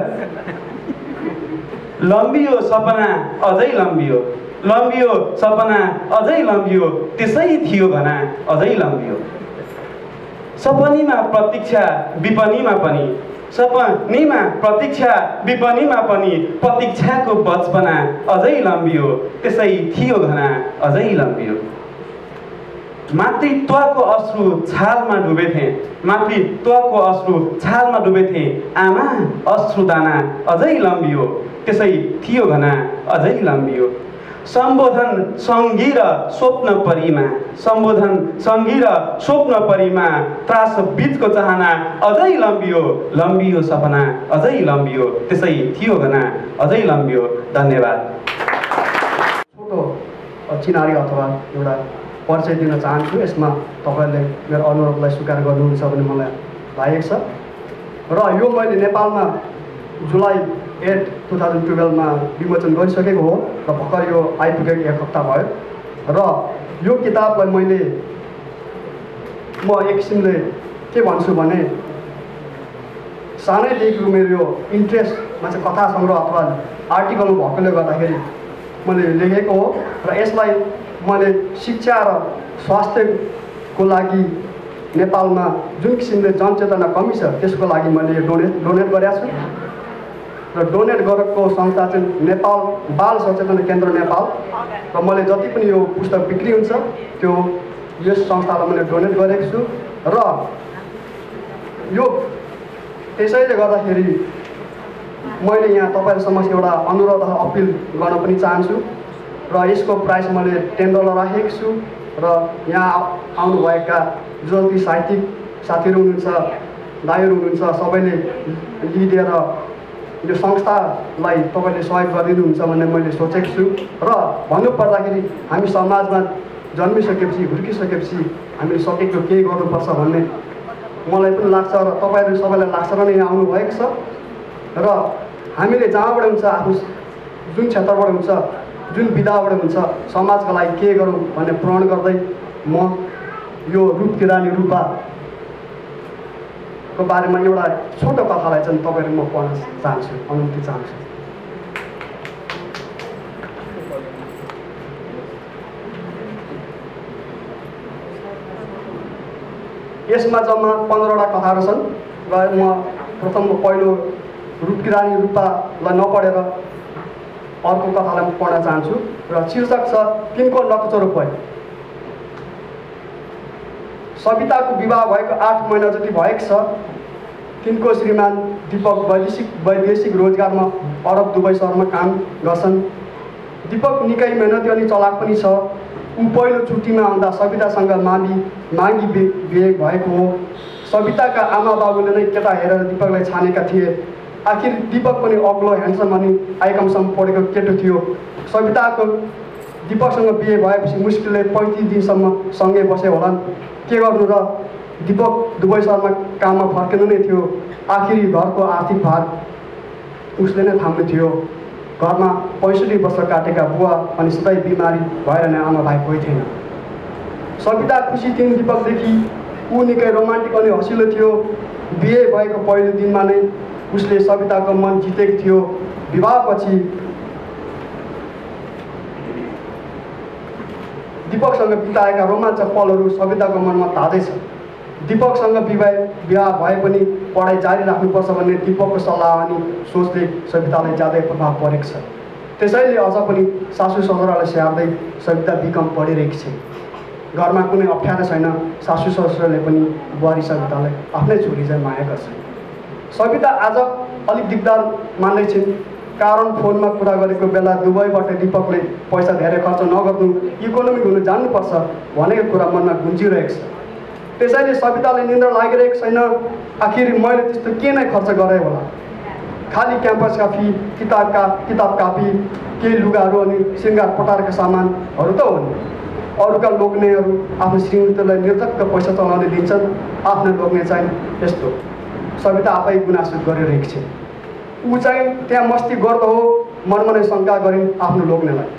लम्बियो सपना अझै लम्बियो लम्बियो सपना अझै लम्बियो त्यसै थियो घना अझै लम्बियो। सपनीमा प्रतीक्षा विपनीमा पनि सपनीमा प्रतीक्षा विपनीमा पनि प्रतीक्षाको बचपना अझै लम्बियो त्यसै थियो घना अझै लम्बियो। मातृत्वको अश्रु छालमा डुबेथे मातृत्वको अश्रु छालमा डुबेथे आमा अश्रुदाना अझै लम्बियो त्यसै थियो घना अझै लम्बियो। सम्बोधन सङ्गी र स्वप्न परिमा सम्बोधन सङ्गी र स्वप्न परिमा त्रास बीचको चाहना अझै लम्बियो लम्बियो सपना अझै लम्बियो त्यसै थियो घना अझै लम्बियो। धन्यवाद। छोटो चिनारी अथवा एउटा परिचय दिन चाहन्छु। यसमा तपाईँले मेरो अनुरोधलाई स्वीकार गर्नुहुन्छ भन्ने मलाई लागेको छ। र यो मैले नेपालमा जुलाई एट टु थाउजन्ड टुवेल्भमा विमोचन गरिसकेको हो र भर्खर यो आइपुगेको एक हप्ता भयो। र यो किताबलाई मैले म एक किसिमले के भन्छु भने सानैदेखिको मेरो यो इन्ट्रेस्टमा चाहिँ कथा सङ्ग्रह अथवा आर्टिकलमा भएकोले गर्दाखेरि मैले लेखेको हो। र यसलाई मैले शिक्षा र स्वास्थ्यको लागि नेपालमा जुन किसिमले जनचेतना कमी छ त्यसको लागि मैले डोनेट डोनेट गरेको छु। र डोनेट गरेको संस्था चाहिँ नेपाल बाल सचेतना केन्द्र नेपाल। र मैले जति पनि यो पुस्तक बिक्री हुन्छ त्यो यस संस्थालाई मैले डोनेट गरेको छु। र यो त्यसैले गर्दाखेरि मैले यहाँ तपाईँहरू समक्ष एउटा अनुरोध अपिल गर्न पनि चाहन्छु। र यसको प्राइस मैले टेन डलर राखेको छु। र यहाँ आउनुभएका जो जति साहित्यिक साथीहरू हुनुहुन्छ, दाइहरू हुनुहुन्छ, सबैले लिइदिएर यो संस्थालाई तपाईँले सहयोग गरिदिनुहुन्छ भन्ने मैले सोचेको छु। र भन्नुपर्दाखेरि हामी समाजमा जन्मिसकेपछि हुर्किसकेपछि हामीले सकेको केही गर्नुपर्छ भन्ने मलाई पनि लाग्छ र तपाईँहरू सबैलाई लाग्छ र नै यहाँ आउनुभएको छ। र हामीले जहाँबाट हुन्छ आफ्नो जुन क्षेत्रबाट हुन्छ जुन विधाबाट हुन्छ समाजको लागि के गरौँ भन्ने प्रण गर्दै म यो रूप किरानी रूपा को बारेमा एउटा छोटो कथालाई चाहिँ तपाईँहरू म पढ्न चाहन्छु, अनुमति चाहन्छु। यसमा जम्मा पन्ध्रवटा कथाहरू छन् र म प्रथम पहिलो रूप किरानी रूपालाई नपढेर अर्को कथालाई म पढ्न चाहन्छु। र शीर्षक छ तिनको नक्चो रूपै। सविताको विवाह भएको आठ महिना जति भएको छ। तिनको श्रीमान दीपक वैदेशिक वैदेशिक रोजगारमा अरब दुबई सहरमा काम गर्छन्। दीपक निकै मेहनती अनि चलाक पनि छ। ऊ पहिलो छुट्टीमा आउँदा सवितासँग मागी मागी बिहे भएको हो। सविताका आमा बाबुले नै केटा हेरेर दीपकलाई छानेका थिए। आखिर दीपक पनि अग्लो ह्यान्डसम अनि आइकमसम्म पढेको केटो थियो। सविताको दीपकसँग बिहे भएपछि मुस्किलले पैँतिस दिनसम्म सँगै बसे होलान्। के गर्नु र दीपक दुबई सहरमा काममा फर्किनु नै थियो। आखिरी घरको आर्थिक भार उसले नै थाम्नु थियो। घरमा पैँसठी वर्ष काटेका बुवा अनि सधैँ बिमारी भएर नै आमा भाइ कोही थिएन। सविता खुसी थिइन् दिपकदेखि। ऊ निकै रोमान्टिक अनि हँसिलो थियो। बिहे भएको पहिलो दिनमा नै उसले सविताको मन जितेको थियो। विवाहपछि दिपकसँग बिताएका रोमाञ्चक पलहरू सविताको मनमा ताजै छ। दिपकसँग विवाह विवाह भए पनि पढाइ जारी राख्नुपर्छ भन्ने दिपकको सल्लाह अनि सोचले सवितालाई ज्यादै प्रभाव परेको छ। त्यसैले अझ पनि सासू ससुरालाई स्याहार्दै सविता बिकम पढिरहेकी छ। घरमा कुनै अप्ठ्यारो छैन। सासू ससुराले पनि बुहारी सवितालाई आफ्नै छोरी चाहिँ माया गर्छ। सविता आज अलिक दिगदार मान्दैछिन्, कारण फोनमा कुरा गरेको बेला दुबईबाट दिपकले पैसा धेरै खर्च नगर्नु, इकोनोमिक हुनु जान्नुपर्छ भनेको कुरा मनमा गुन्जिरहेको छ। त्यसैले सविताले निन्द्रा लागिरहेको छैन। आखिर मैले त्यस्तो के नै खर्च गरेँ होला? खालि क्याम्पसका फी, किताबका किताब कापी, केही लुगाहरू अनि श्रृङ्गार पटारका सामानहरू त हुन्। अरूका लोग्नेहरू आफ्नो श्रीमतीलाई निर्धक्क पैसा चलाउने दिन्छन्, आफ्नो लोग्ने चाहिँ यस्तो। सविता आफै गुनासो गरिरहेको छ। ऊ चाहिँ त्यहाँ मस्ती गर्दो हो मनमनै शङ्का गरिन् आफ्नो लोग्नेलाई।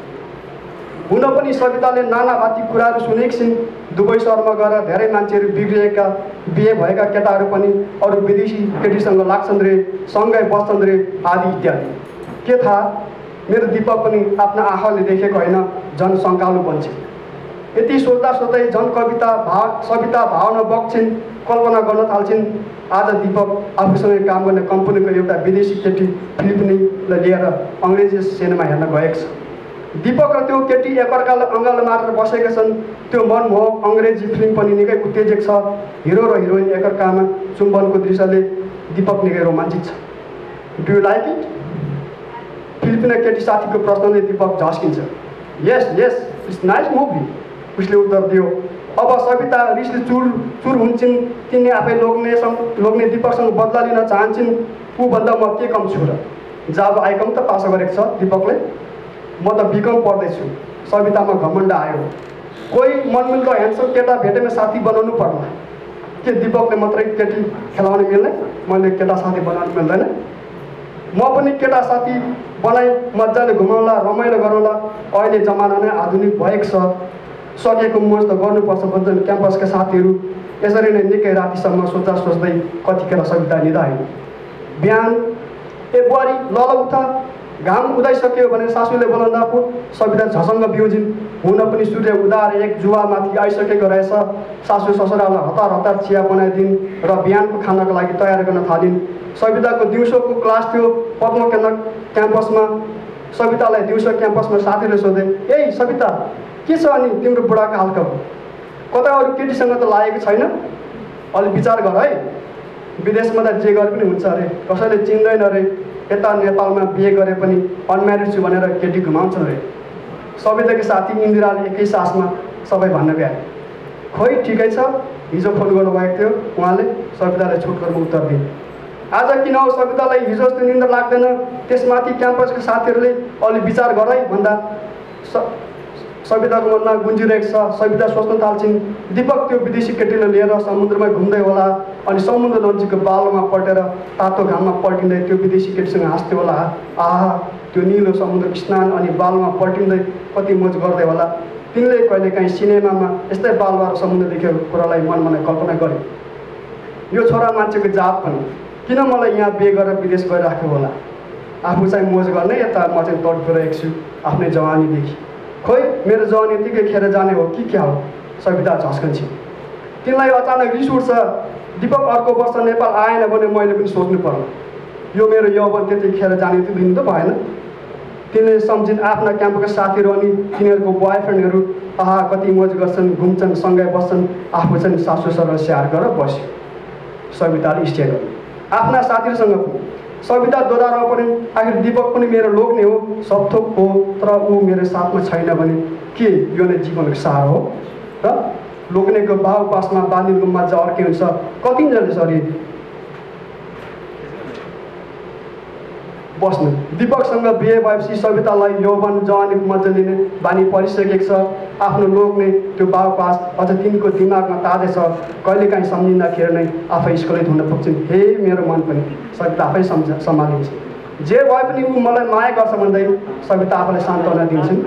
हुन पनि सविताले नानाभाती कुराहरू सुनेकी छिन्। दुबई सहरमा गएर धेरै मान्छेहरू बिग्रिएका बिहे भएका केटाहरू पनि अरू विदेशी केटीसँग लाग्छन् रे, सँगै बस्छन् रे आदि इत्यादि। के थाहा, मेरो दिपक पनि आफ्ना आँखाले देखेको होइन, झन् शङ्कालु बन्छ। यति सोच्दा सोच्दै झन् कविता भाव सविता भावना बग्छिन्, कल्पना गर्न थाल्छिन्। आज दिपक आफूसँग काम गर्ने कम्पनीको एउटा विदेशी केटी फिलिपिनीलाई लिएर अङ्ग्रेजी सिनेमा हेर्न गएको छ। दिपक र त्यो केटी एकअर्कालाई अँगालो मारेर बसेका छन्। त्यो मनमोहक अङ्ग्रेजी फिल्म पनि निकै उत्तेजक छ। हिरो र हिरोइन एकअर्कामा चुम्बनको दृश्यले दिपक निकै रोमाञ्चित छ। Do you like it? Filipina केटी साथीको प्रश्नले दिपक झस्किन्छ। Yes yes it's nice movie, उसले उत्तर दियो। अब सविता रिसले चुर चुर हुन्छन्। तिनी आफै लोग्नेसँग लोग्ने दिपकसँग बदला लिन चाहन्छन्। ऊभन्दा म के कम छु र? जाब आइकम त पास गरेको छ दिपकले। म त बिकम पढ्दैछु। सवितामा घमण्ड आयो। कोही मनमिल्दो ह्यान्डसम केटा भेटेमा साथी बनाउनु पर्ला। के दिपकले मात्रै केटी खेलाउन मिल्ने? मैले केटा साथी बनाउनु मिल्दैन? म पनि केटा साथी बनाई मजाले घुमाउला, रमाइलो गरौँला। अहिले जमाना नै आधुनिक भएको छ। सकेको मोज त गर्नुपर्छ भन्छन् क्याम्पसका साथीहरू। यसरी नै निकै रातिसम्म सोच्दा सोच्दै कतिखेर सविता निधायो। बिहान ए बुहारी ल ल उठ, घाम उदाइसक्यो भने सासूले बोलाउँदा पो सविता झसङ्ग बिउजिन्। हुन पनि सूर्य उदाएर एक जुवामाथि आइसकेको रहेछ। सासू ससुरालाई हतार हतार चिया बनाइदिन् र बिहानको खानाको लागि तयार गर्न थालिन्। सविताको दिउँसोको क्लास थियो पद्म क्याम्पसमा। सवितालाई दिउँसो क्याम्पसमा साथीले सोधे, ए सविता के छ अनि तिम्रो बुढाको हालखबर? कता अरू केटीसँग त लागेको छैन? अलि विचार गर है। विदेशमा त जे गरे पनि हुन्छ अरे, कसैले चिन्दैन अरे। यता नेपालमा बिहे गरे पनि अनम्यारिड छु भनेर केटी घुमाउँछन् अरे। सविताको साथी इन्दिराले एकै सासमा सबै भन्न भ्याए। खोइ ठिकै छ, हिजो फोन गर्नुभएको थियो उहाँले। सविताले छुटकरमा उत्तर दिए। आज किन हो सवितालाई हिजो जस्तो निन्द्रा लाग्दैन? त्यसमाथि क्याम्पसका साथीहरूले अलि विचार गर है भन्दा सविताको मनमा गुन्जिरहेको छ। सविता सोच्न थाल्छिन्, दिपक त्यो विदेशी केटीलाई लिएर समुद्रमा घुम्दै होला अनि समुद्र नजिकको बालोमा पल्टेर तातो घाममा पल्टिँदै त्यो विदेशी केटीसँग हाँस्थ्यो होला। आहा, त्यो निलो समुद्र स्नान अनि बालमा पल्टिँदै कति मोज गर्दै होला। तिनले कहिलेकाहीँ सिनेमामा यस्तै बालुवा र समुद्र देखेको कुरालाई मनमा नै कल्पना गरे। यो छोरा मान्छेको जात पनि किन मलाई यहाँ बिहे गरेर विदेश गइराख्यो होला? आफू चाहिँ मोज गर्ने, यता म चाहिँ तडफिरहेको छु आफ्नै जवानीदेखि। खोइ मेरो जवानी यतिकै खेर जाने हो कि क्या हो? सविता झस्कन्छ। तिनलाई अचानक रिस उठ्छ। दिपक अर्को वर्ष नेपाल आएन भने मैले पनि सोच्नु पर्ला। यो मेरो यौवन त्यति खेर जाने त्यो दिन त भएन। तिनले सम्झिन् आफ्ना क्याम्पसका साथीहरू अनि तिनीहरूको बोयफ्रेन्डहरू। आहा, कति मोज गर्छन्, घुम्छन्, सँगै बस्छन्। आफू चाहिँ सासू ससुरा स्याहार गरेर बस्यो। सविताले स्टे गर्यो आफ्ना साथीहरूसँग पनि। सविता दोधारमा परिन्, आखिर दिपक पनि मेरो लोग्ने हो, सब थोक हो, तर ऊ मेरो साथमा छैन भने के यो नै जीवनको सार हो र? लोग्नेको बाउ पासमा बाँधिनुको मजा अर्कै हुन्छ। कतिजनाले सरी बस्नु। दिपकसँग बिहे भएपछि सवितालाई यौवन जवानीको मजा लिने बानी परिसकेको छ। आफ्नो लोग्ने त्यो बाउ पास अझ तिनको दिमागमा ताजै छ। कहिलेकाहीँ सम्झिँदाखेरि नै आफै स्कुलै धुन पुग्छन्। हे मेरो मन पनि सविता आफै सम्झ सम्हालिन्छ। जे भए पनि ऊ मलाई माया गर्छ भन्दै सविता आफूलाई सान्त्वना दिन्छन्।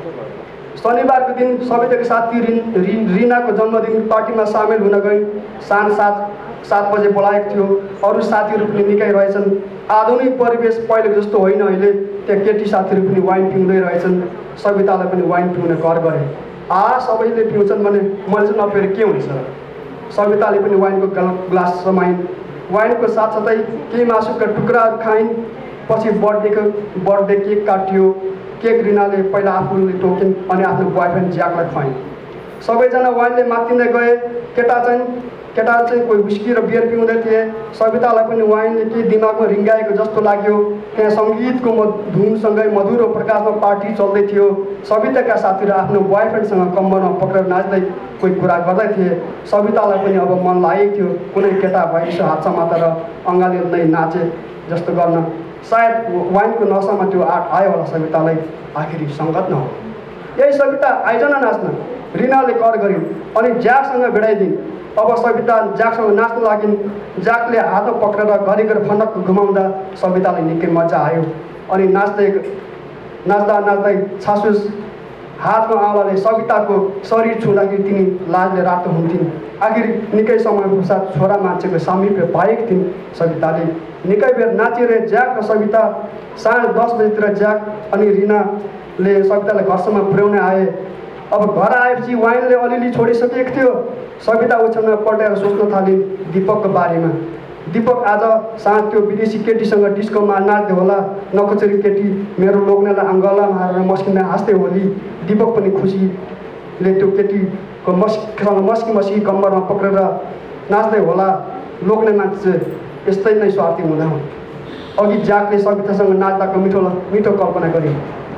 शनिबारको दिन सविताको साथी रिन रिनाको जन्मदिन पार्टीमा सामेल हुन गई। साँझ सात सात बजे बोलाएको थियो। अरू साथीहरू पनि निकै रहेछन्। आधुनिक परिवेश पहिलेको जस्तो होइन। अहिले त्यहाँ केटी साथीहरू पनि वाइन पिउँदै रहेछन्। सवितालाई पनि वाइन पिउन कर गरे। आ सबैले पिउँछन् भने मैले चाहिँ नपिएर के हुन्छ र? सविताले पनि वाइनको ग्लास समाइन्। वाइनको साथसाथै केही मासुका टुक्राहरू खाइन्। पछि बर्थडेको बर्थडे केक काटियो। केक रिनाले पहिला आफूले टोकिन् अनि आफ्नो बोयफ्रेन्ड ज्याकलाई खुवाइन्। सबैजना वाइनले मातिँदै गए। केटा चाहिँ केटाहरू चाहिँ कोही विस्की र बियर पिउँदै थिए। सवितालाई पनि वाइनले केही दिमागमा रिङ्गाएको जस्तो लाग्यो। त्यहाँ सङ्गीतको म धुनसँगै मधुरो प्रकाशमा पार्टी चल्दै थियो। सविताका साथीहरू आफ्नो बोयफ्रेन्डसँग कम्मरमा पक्रेर नाच्दै कोही कुरा गर्दै थिए। सवितालाई पनि अब मन लागेको थियो कुनै केटा भैँसो हात समातेर अँगालिँदै नाचे जस्तो गर्न। सायद वाइनको नसामा त्यो आँट आयो होला सवितालाई। आखिरी सङ्गत नहो। यही सविता आइजन नाच्न रिनाले कर गरिन् अनि ज्याकसँग भिडाइदिन्। अब सविता ज्याकसँग नाच्न लागिन्। ज्याकले हातमा पक्रेर घरिघरि फन्डक घुमाउँदा सवितालाई निकै मजा आयो। अनि नाच्दै नाच्दा नाच्दै छासुस हातको आवाले सविताको शरीर छुँदाखेरि तिनी लाजले रातो हुन्थिन्। आखिर निकै समय पश्चात छोरा मान्छेको सामिप्य पाएकी थिइन् सविताले। निकै बेर नाचिरहे ज्याक र सविता। साढे दस बजीतिर ज्याक अनि रिनाले सवितालाई घरसम्म पुर्याउन आए। अब घर आएपछि वाइनले अलिअलि छोडिसकेको थियो। सविता ओछ्यानमा पल्टाएर सोच्न थालिन् दीपकको बारेमा। दीपक आज साँझ त्यो विदेशी केटीसँग डिस्कोमा नाच्दै होला। नखोचेरी केटी मेरो लोग्नेलाई अङ्गला मारेर मस्किँदै हाँस्दै होली। दीपक पनि खुसीले त्यो केटीको मस्कीसँग मस्की मस्की कम्मरमा पक्रेर नाच्दै होला। लोग्ने मान्छे यस्तै नै स्वार्थी हुँदा हुन्। अघि ज्याकले सवितासँग नाच्दाको मिठो मिठो कल्पना गरे।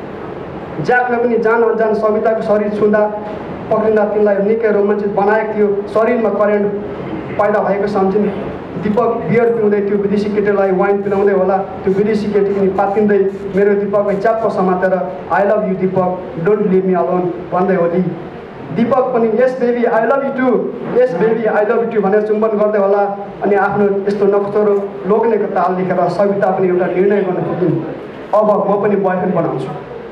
ज्याकले पनि जान अनजान सविताको शरीर छुँदा पक्रिँदा तिनलाई निकै रोमाञ्चित बनाएको थियो। शरीरमा करेन्ट पैदा भएको सम्झिन्। दीपक बियर पिउँदै त्यो विदेशी केटीलाई वाइन पिलाउँदै होला। त्यो विदेशी केटी पनि पातिँदै मेरो दीपकलाई च्याप्प समातेर I love you Deepak don't leave me alone भन्दै होली। दीपक पनि yes baby I love you too yes baby I love you too भनेर चुम्बन गर्दै होला। अनि आफ्नो यस्तो नक्चरो लोग्नेको ताल लेखेर सविता पनि एउटा निर्णय गर्न पुगिन्। अब म पनि बोयफ्रेन्ड बनाउँछु।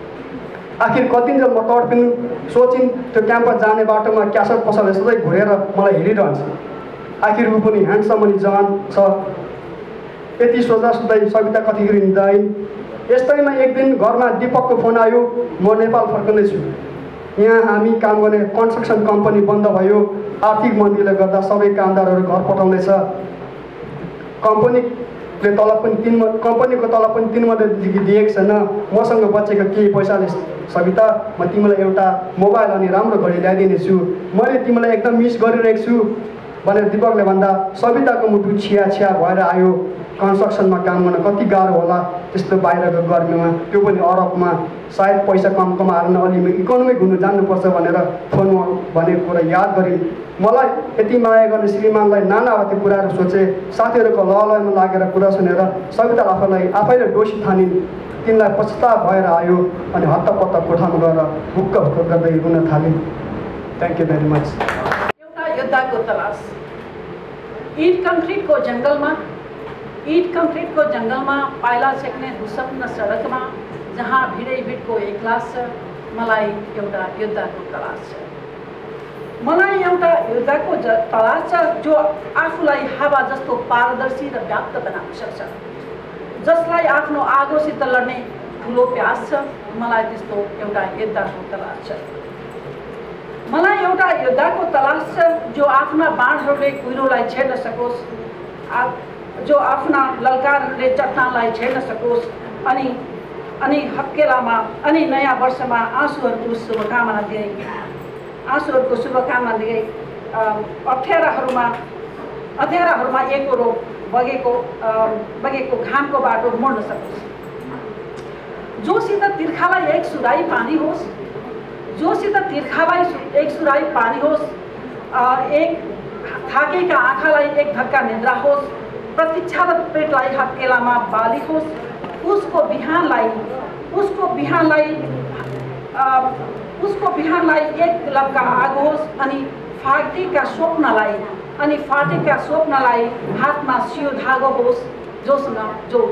आखिर कतिन्जेल म तडपिनु सोचिन्। त्यो क्याम्पस जाने बाटोमा क्यासेट पसलले सधैँ घुरेर मलाई हेरिरहन्छ। आखिर ऊ पनि ह्यान्डसम अनि जवान छ। यति सोच्दा सोच्दै सविता कतिखेर निदाइन्। यस्तैमा एक दिन घरमा दीपकको फोन आयो। म नेपाल फर्कँदैछु। यहाँ हामी काम गर्ने कन्स्ट्रक्सन कम्पनी बन्द भयो। आर्थिक मन्दीले गर्दा सबै कामदारहरू घर पठाउँदैछ। कम्पनीले तलब पनि तिन कम्पनीको तलब पनि तिन महिनादेखि दिएको छैन। मसँग बचेको केही पैसाले सविता म तिमीलाई एउटा मोबाइल अनि राम्रो घडी ल्याइदिनेछु। मैले तिमीलाई एकदम मिस गरिरहेको छु भनेर दीपकले भन्दा सविताको मुटु छिया छिया भएर आयो। कन्स्ट्रक्सनमा काम गर्न कति गाह्रो होला त्यस्तो बाहिरको गर्मीमा, त्यो पनि अरबमा। सायद पैसा कम कमाएर न अलि इकोनोमिक हुनु जान्नुपर्छ भनेर फोनमा भनेको कुरा याद गरिन्। मलाई यति माया गर्ने श्रीमानलाई नानावती कुराहरू सोचे। साथीहरूको लहलहमा लागेर कुरा सुनेर सविता आफूलाई आफैले दोषी ठानिन्। तिनलाई पश्चाताप भएर आयो अनि हत्तपत्त कोठामा गएर भुक्क भुक्क गर्दै रुन थालिन्। Thank you very much. एउटा योद्धाको तलास। ईट कङ्क्रिटको जङ्गलमा ईट कङ्क्रिटको जङ्गलमा पाइला छेक्ने दुस्वप्न सडकमा जहाँ भिडै भिडको एक्लास छ, मलाई एउटा योद्धाको तलास छ। मलाई एउटा योद्धाको तलास छ जो आफूलाई हावा जस्तो पारदर्शी र व्याप्त बनाउन सक्छ, जसलाई आफ्नो आगोसित लड्ने ठुलो प्यास छ। मलाई त्यस्तो एउटा योद्धाको तलास छ। मलाई एउटा योद्धाको तलास छ जो आफ्ना बाणहरूले कुहिरोलाई छेड्न सकोस्, जो आफ्ना ललकारहरूले चट्टानलाई छेड्न सकोस् अनि अनि हत्केलामा अनि नयाँ वर्षमा आँसुहरूको शुभकामना दिए आँसुहरूको शुभकामना दिए अप्ठ्याराहरूमा अँध्याराहरूमा एकरो बगेको बगेको घामको बाटो मोड्न सकोस्। जोसित तिर्खालाई एक सुराई पानी होस् जोसित तिर्खालाई एक सुराई पानी होस्, एक थाकेका आँखालाई एक धक्का निद्रा होस्, प्रतीक्षारत पेटलाई हत्केलामा बाली होस्, उसको बिहानलाई उसको बिहानलाई उसको बिहानलाई एक लपका आगो होस् अनि फाटेका स्वप्नलाई अनि फाटेका स्वप्नलाई हातमा सियो धागो होस्, जोसँग जो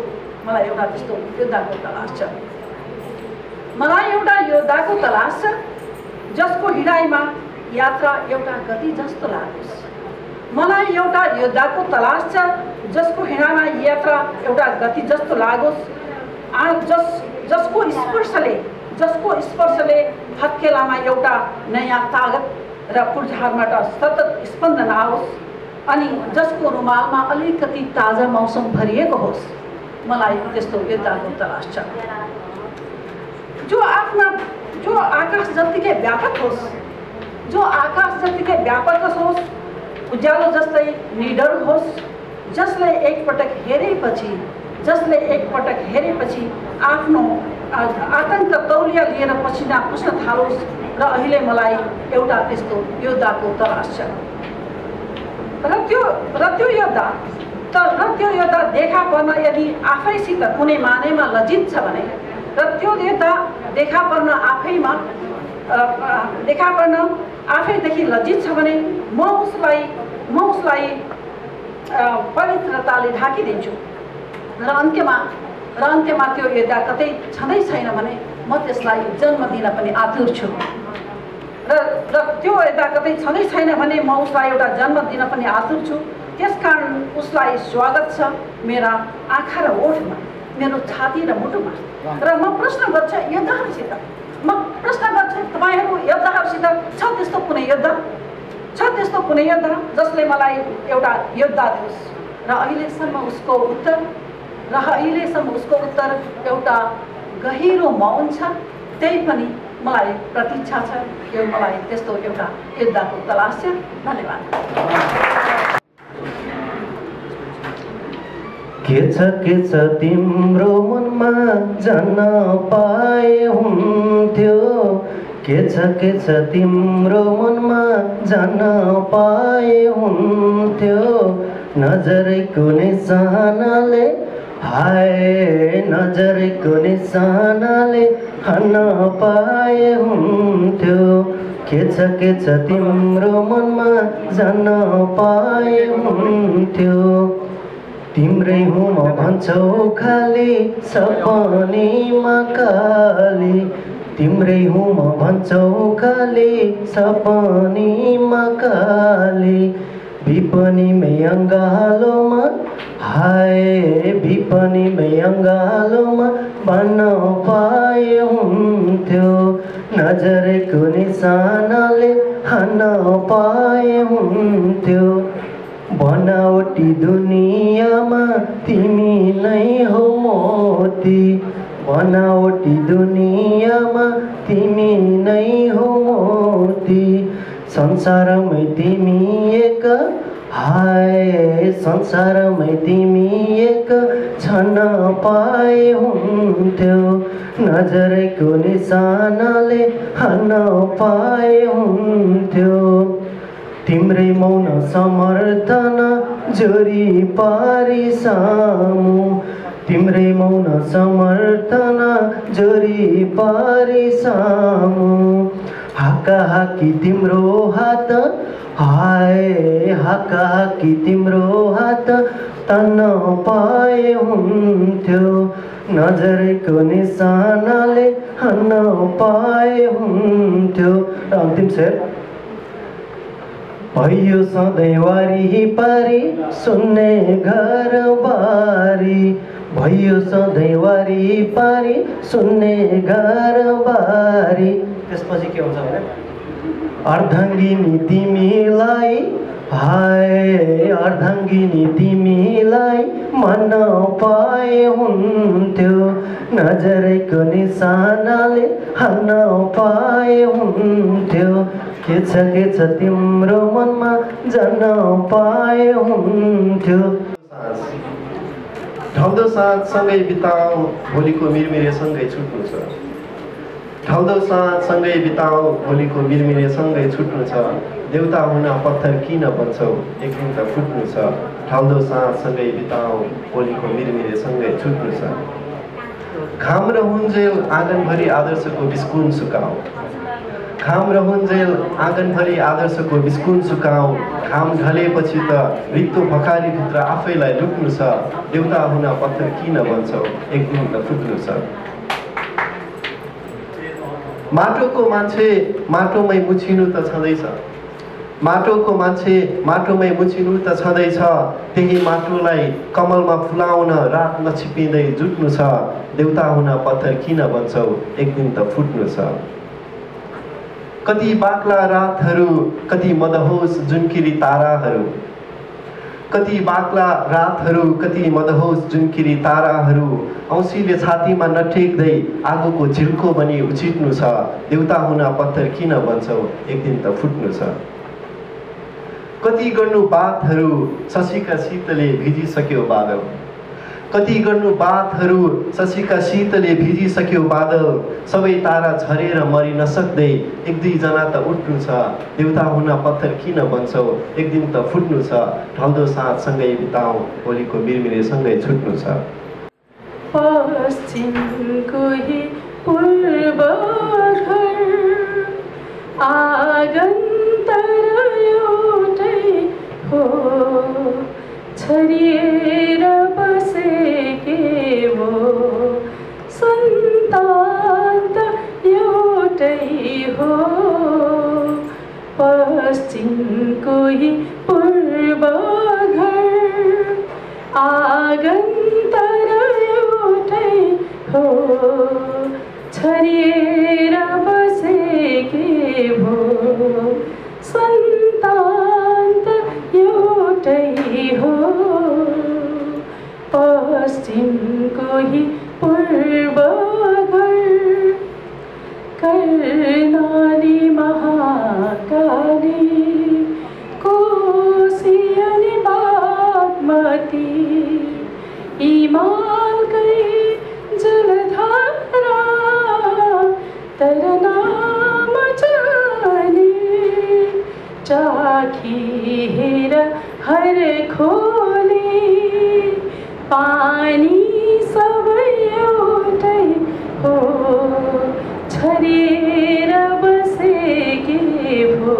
मलाई एउटा त्यस्तो योद्धाको तलास छ। मलाई एउटा योद्धाको तलास छ जसको हिँडाइमा यात्रा एउटा गति जस्तो लागोस्। मलाई एउटा योद्धाको तलास छ जसको हिँडाइमा यात्रा एउटा गति जस्तो लागोस्। आ जस जसको स्पर्शले जसको स्पर्शले हत्केलामा एउटा नयाँ तागत र पुर्जाहरूबाट सतत स्पन्दन आओस् अनि जसको रुमालमा अलिकति ताजा मौसम भरिएको होस्। मलाई त्यस्तो योद्धाको तलास छ जो आफ्ना जो आकाश जत्तिकै व्यापक होस्, जो आकाश जत्तिकै व्यापक होस्, उज्यालो जस्तै निडर होस्, जसले एकपटक हेरेपछि जसले एकपटक हेरेपछि आफ्नो आतंक तौलिया लिएर पसिना पुस्न थालोस्। र अहिले मलाई एउटा त्यस्तो योद्धाको तलास छ। र त्यो र त्यो योद्धा त र त्यो योद्धा देखा पर्न यदि आफैसित कुनै मानेमा लज्जित छ भने र त्यो योद्धा देखा पर्न आफैमा देखा पर्न आफैदेखि लज्जित छ भने म उसलाई म उसलाई पवित्रताले ढाकिदिन्छु। र अन्त्यमा र अन्त्यमा त्यो योद्धा कतै छँदै छैन भने म त्यसलाई जन्म दिन पनि आतुर छु। र र त्यो योद्धा कतै छँदै छैन भने म उसलाई एउटा जन्म दिन पनि आतुर छु। त्यसकारण उसलाई स्वागत छ मेरा आँखा र ओठमा, मेरो छाती र मुटुमा। र म प्रश्न गर्छु योद्धाहरूसित, म प्रश्न गर्छु तपाईँहरू योद्धाहरूसित, छ त्यस्तो कुनै योद्धा छ त्यस्तो कुनै योद्धा जसले मलाई एउटा योद्धा दियोस्? र अहिलेसम्म उसको उत्तर र अहिलेसम्म उसको उत्तर एउटा गहिरो मौन छ। त्यही पनि मलाई प्रतीक्षा छ। यो मलाई त्यस्तो एउटा योद्धाको तलास छ। धन्यवाद। के छ के छ तिम्रो मनमा जान्न पाए हुन्थ्यो, के छ के छ तिम्रो मनमा जान्न पाए हुन्थ्यो। नजरको निशानाले हाय नजरको निशानाले हान्न पाए हुन्थ्यो। के छ के छ तिम्रो मनमा जान्न पाए हुन्थ्यो। तिम्रै हुँ म भन्छौ खाली सपनीमा काली, तिम्रै हुँ म भन्छौ खाली सपनीमा काली। विपनीमै अङ्गालोमा हाय विपनीमै अङ्गालोमा भन्न पाए हुन्थ्यो। नजरको निशानाले हान्न पाए हुन्थ्यो। बनावटी दुनियाँमा तिमी नै हो मोती, बनावटी दुनियाँमा तिमी नै हो मोती। संसारमै तिमी एक हाय संसारमै तिमी एक छन पाए हुन्थ्यो। नजरको निशानाले हान्न पाए हुन्थ्यो। तिम्रै मौन समर्थन जोरी पारी सामु, तिम्रै मौन समर्थन जोरी पारी सामु। हाका हाकी तिम्रो हात हाय हाका हाकी तिम्रो हात तन्न पाए हुन्थ्यो। नजरको निशानाले हान्न पाए हुन्थ्यो। अन्तिम शेर भयो सधैँ वारी पारी सुन्ने घर बारी, भयो सधैँ वारी पारी सुन्ने घर बारी। त्यसपछि के हुन्छ भने अर्धाङ्गिनी तिमीलाई हाय अर्धाङ्गिनी तिमीलाई मन पाए हुन्थ्यो। नजरको निशानाले हान्न पाए हुन्थ्यो। के छ के छ तिम्रो मनमा जान्न पाए हुन्थ्यो। ढल्दो साँझसँगै बिताऊ भोलिको मिरमिरेसँगै छुट्नु छ, ढल्दो साँझसँगै बिताऊ भोलिको मिरमिरेसँगै छुट्नु छ। देउता हुन पत्थर किन बन्छौ एक दिन त फुट्नु छ। ढल्दो साँझसँगै बिताऊ भोलिको मिरमिरेसँगै छुट्नु छ। घाम र हुन्जेल आँगनभरि आदर्शको बिस्कुन सुकाऊ, घाम रहुन्जेल आँगनभरि आदर्शको बिस्कुन सुकाऊ, घाम ढलेपछि त रित्तो भकारीभित्र आफैलाई लुक्नु छ, देउता हुन पत्थर किन बन्छौ, एक दिन त फुट्नु छ। माटोको मान्छे माटोमै मुछिनु त छँदैछ, माटोको मान्छे माटोमै मुछिनु त छँदैछ, त्यही माटोलाई कमलमा फुलाउन रात नछिपिँदै जुट्नु छ, देउता हुन पत्थर किन बन्छौ, एक दिन त फुट्नु छ। कति बाक्ला रातहरू, कति मदहोस जुनकिरी ताराहरू, कति बाक्ला रातहरू, कति मदहोस जुनकिरी ताराहरू, औँसीले छातीमा नटेक्दै आगोको झिल्को बनी उछिट्नु छ, देउता हुन पत्थर किन बन्छौ, एक दिन त फुट्नु छ। कति गर्नु बातहरू, शशीका शीतले भिजिसक्यो बादल, कति गर्नु बातहरू, शशीका शीतले भिजिसक्यो बादल, सबै तारा झरेर मरि नसक्दै एक दुईजना त उठ्नु छ, देउता हुन पत्थर किन बन्छौ, एक दिन त फुट्नु छ, ढल्दो साँझसँगै बिताऊ, भोलिको मिरमिरेसँगै छुट्नु छ। पश्चिमको ही पूर्व घर आँगन तर एउटै हो, छरिएर बसेके हो, सन्तान त एउटै हो। पश्चिमको ही पूर्व घर आँगन तर एउटै हो, छरिएर बसेके हो, सन्तान त एउटै हो। पश्चिमको ही पूर्व घर कर्णाली महाकाली कोशी अनि बागमती हिमालकै जलधारा तर नाम जाने चाखी हेर हर खोले पानी सबै एउटै हो, छरिएर बसेके हो,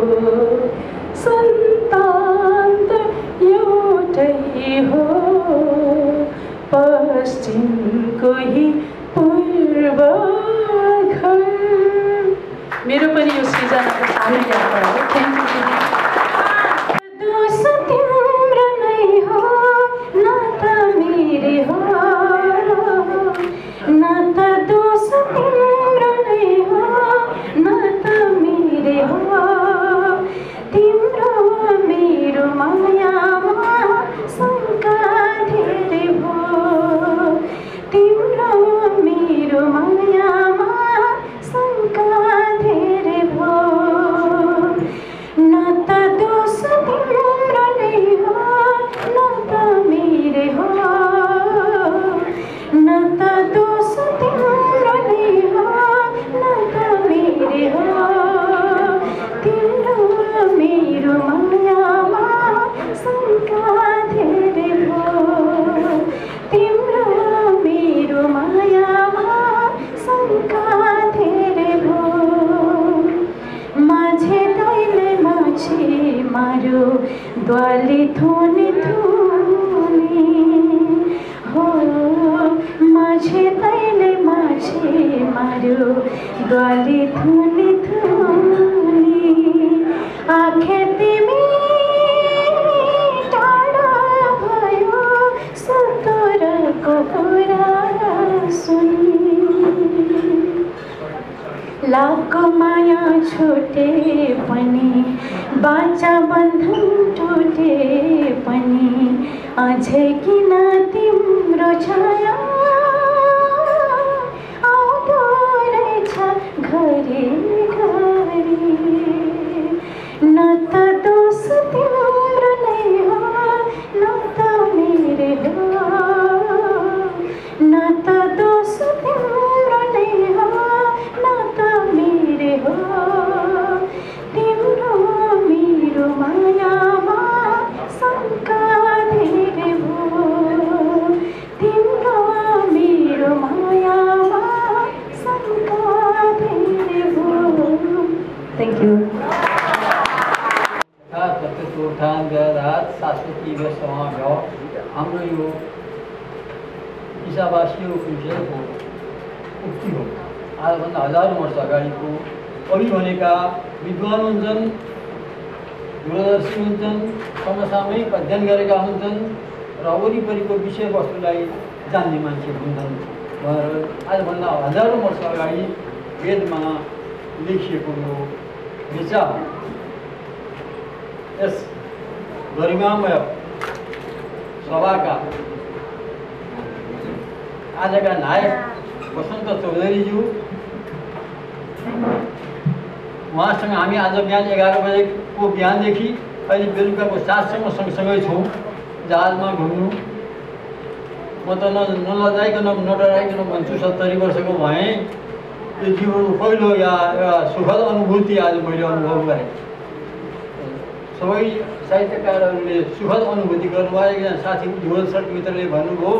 सन्तान त एउटै हो। पश्चिमको ही पूर्व घर। मेरो पनि यो सृजनाको सानो यात्रा हो। थ्याङ्क यू दिदी। दोष तिम्रो नै हो न त मेरै हो, न त दोष तिम्रो नै हो न त मेरै हो, तिम्रो मेरो मायामा शङ्का धेरै भयो, तिम्रो मेरो मायामा शङ्का धेरै भयो, न त दोष तिम्रो नै हो न त मेरै हो, न त दोष तिम्रो नै हो न त मेरै हो, तिम्रो मेरो मायामा शङ्का धेरै भयो, तिम्रो मेरो मायामा शङ्का धेरै भयो। माझे तैले माछी मार्यो द्वाली थुनी थुनी हो, माझे तैले माछी मार्यो द्वाली थुनी थुनी, आँखे तिमी टाढा भयो सतरको कुरा सुनि, लाखको माया छुटे पनि बाचा बन्धन टुटे पनि, अझै किन तिम्रो छाया आउँदो रहेछ घरि घरि, न त दोष तिम्रो नै हो न त मेरै हो, न त दोष तिम्रो नै हो न त मेरै हो, तिम्रो मेरो मायामा शङ्का धेरै भयो, तिम्रो शाश्वती वेशमा भयो हाम्रो यो ईसावासी उपनिषदको उक्ति हो। आजभन्दा हजारौँ वर्ष अगाडिको कवि भनेका विद्वान हुन्छन्, दूरदर्शी हुन्छन्, समसामयिक अध्ययन गरेका हुन्छन् र वरिपरिको विषयवस्तुलाई जान्ने मान्छे हुन्छन् भनेर आजभन्दा हजारौँ वर्ष अगाडि वेदमा लेखिएको यो विचार हो। यस गरिमामय सभाका आजका नायक बसन्त चौधरीज्यू, उहाँसँग हामी आज बिहान एघार बजेको बिहानदेखि अहिले बेलुकाको सातसम्म सँगसँगै छौँ जहाजमा घुम्नु। म त न नलजाइकन नडराइकन भन्छु, सत्तरी वर्षको भएँ। यो जीवनको पहिलो या एउटा सुखद अनुभूति आज मैले अनुभव गरेँ। सबै साहित्यकारहरूले सुखद अनुभूति गर्नुभयो। एकजना साथी युवल सट मित्रले भन्नुभयो,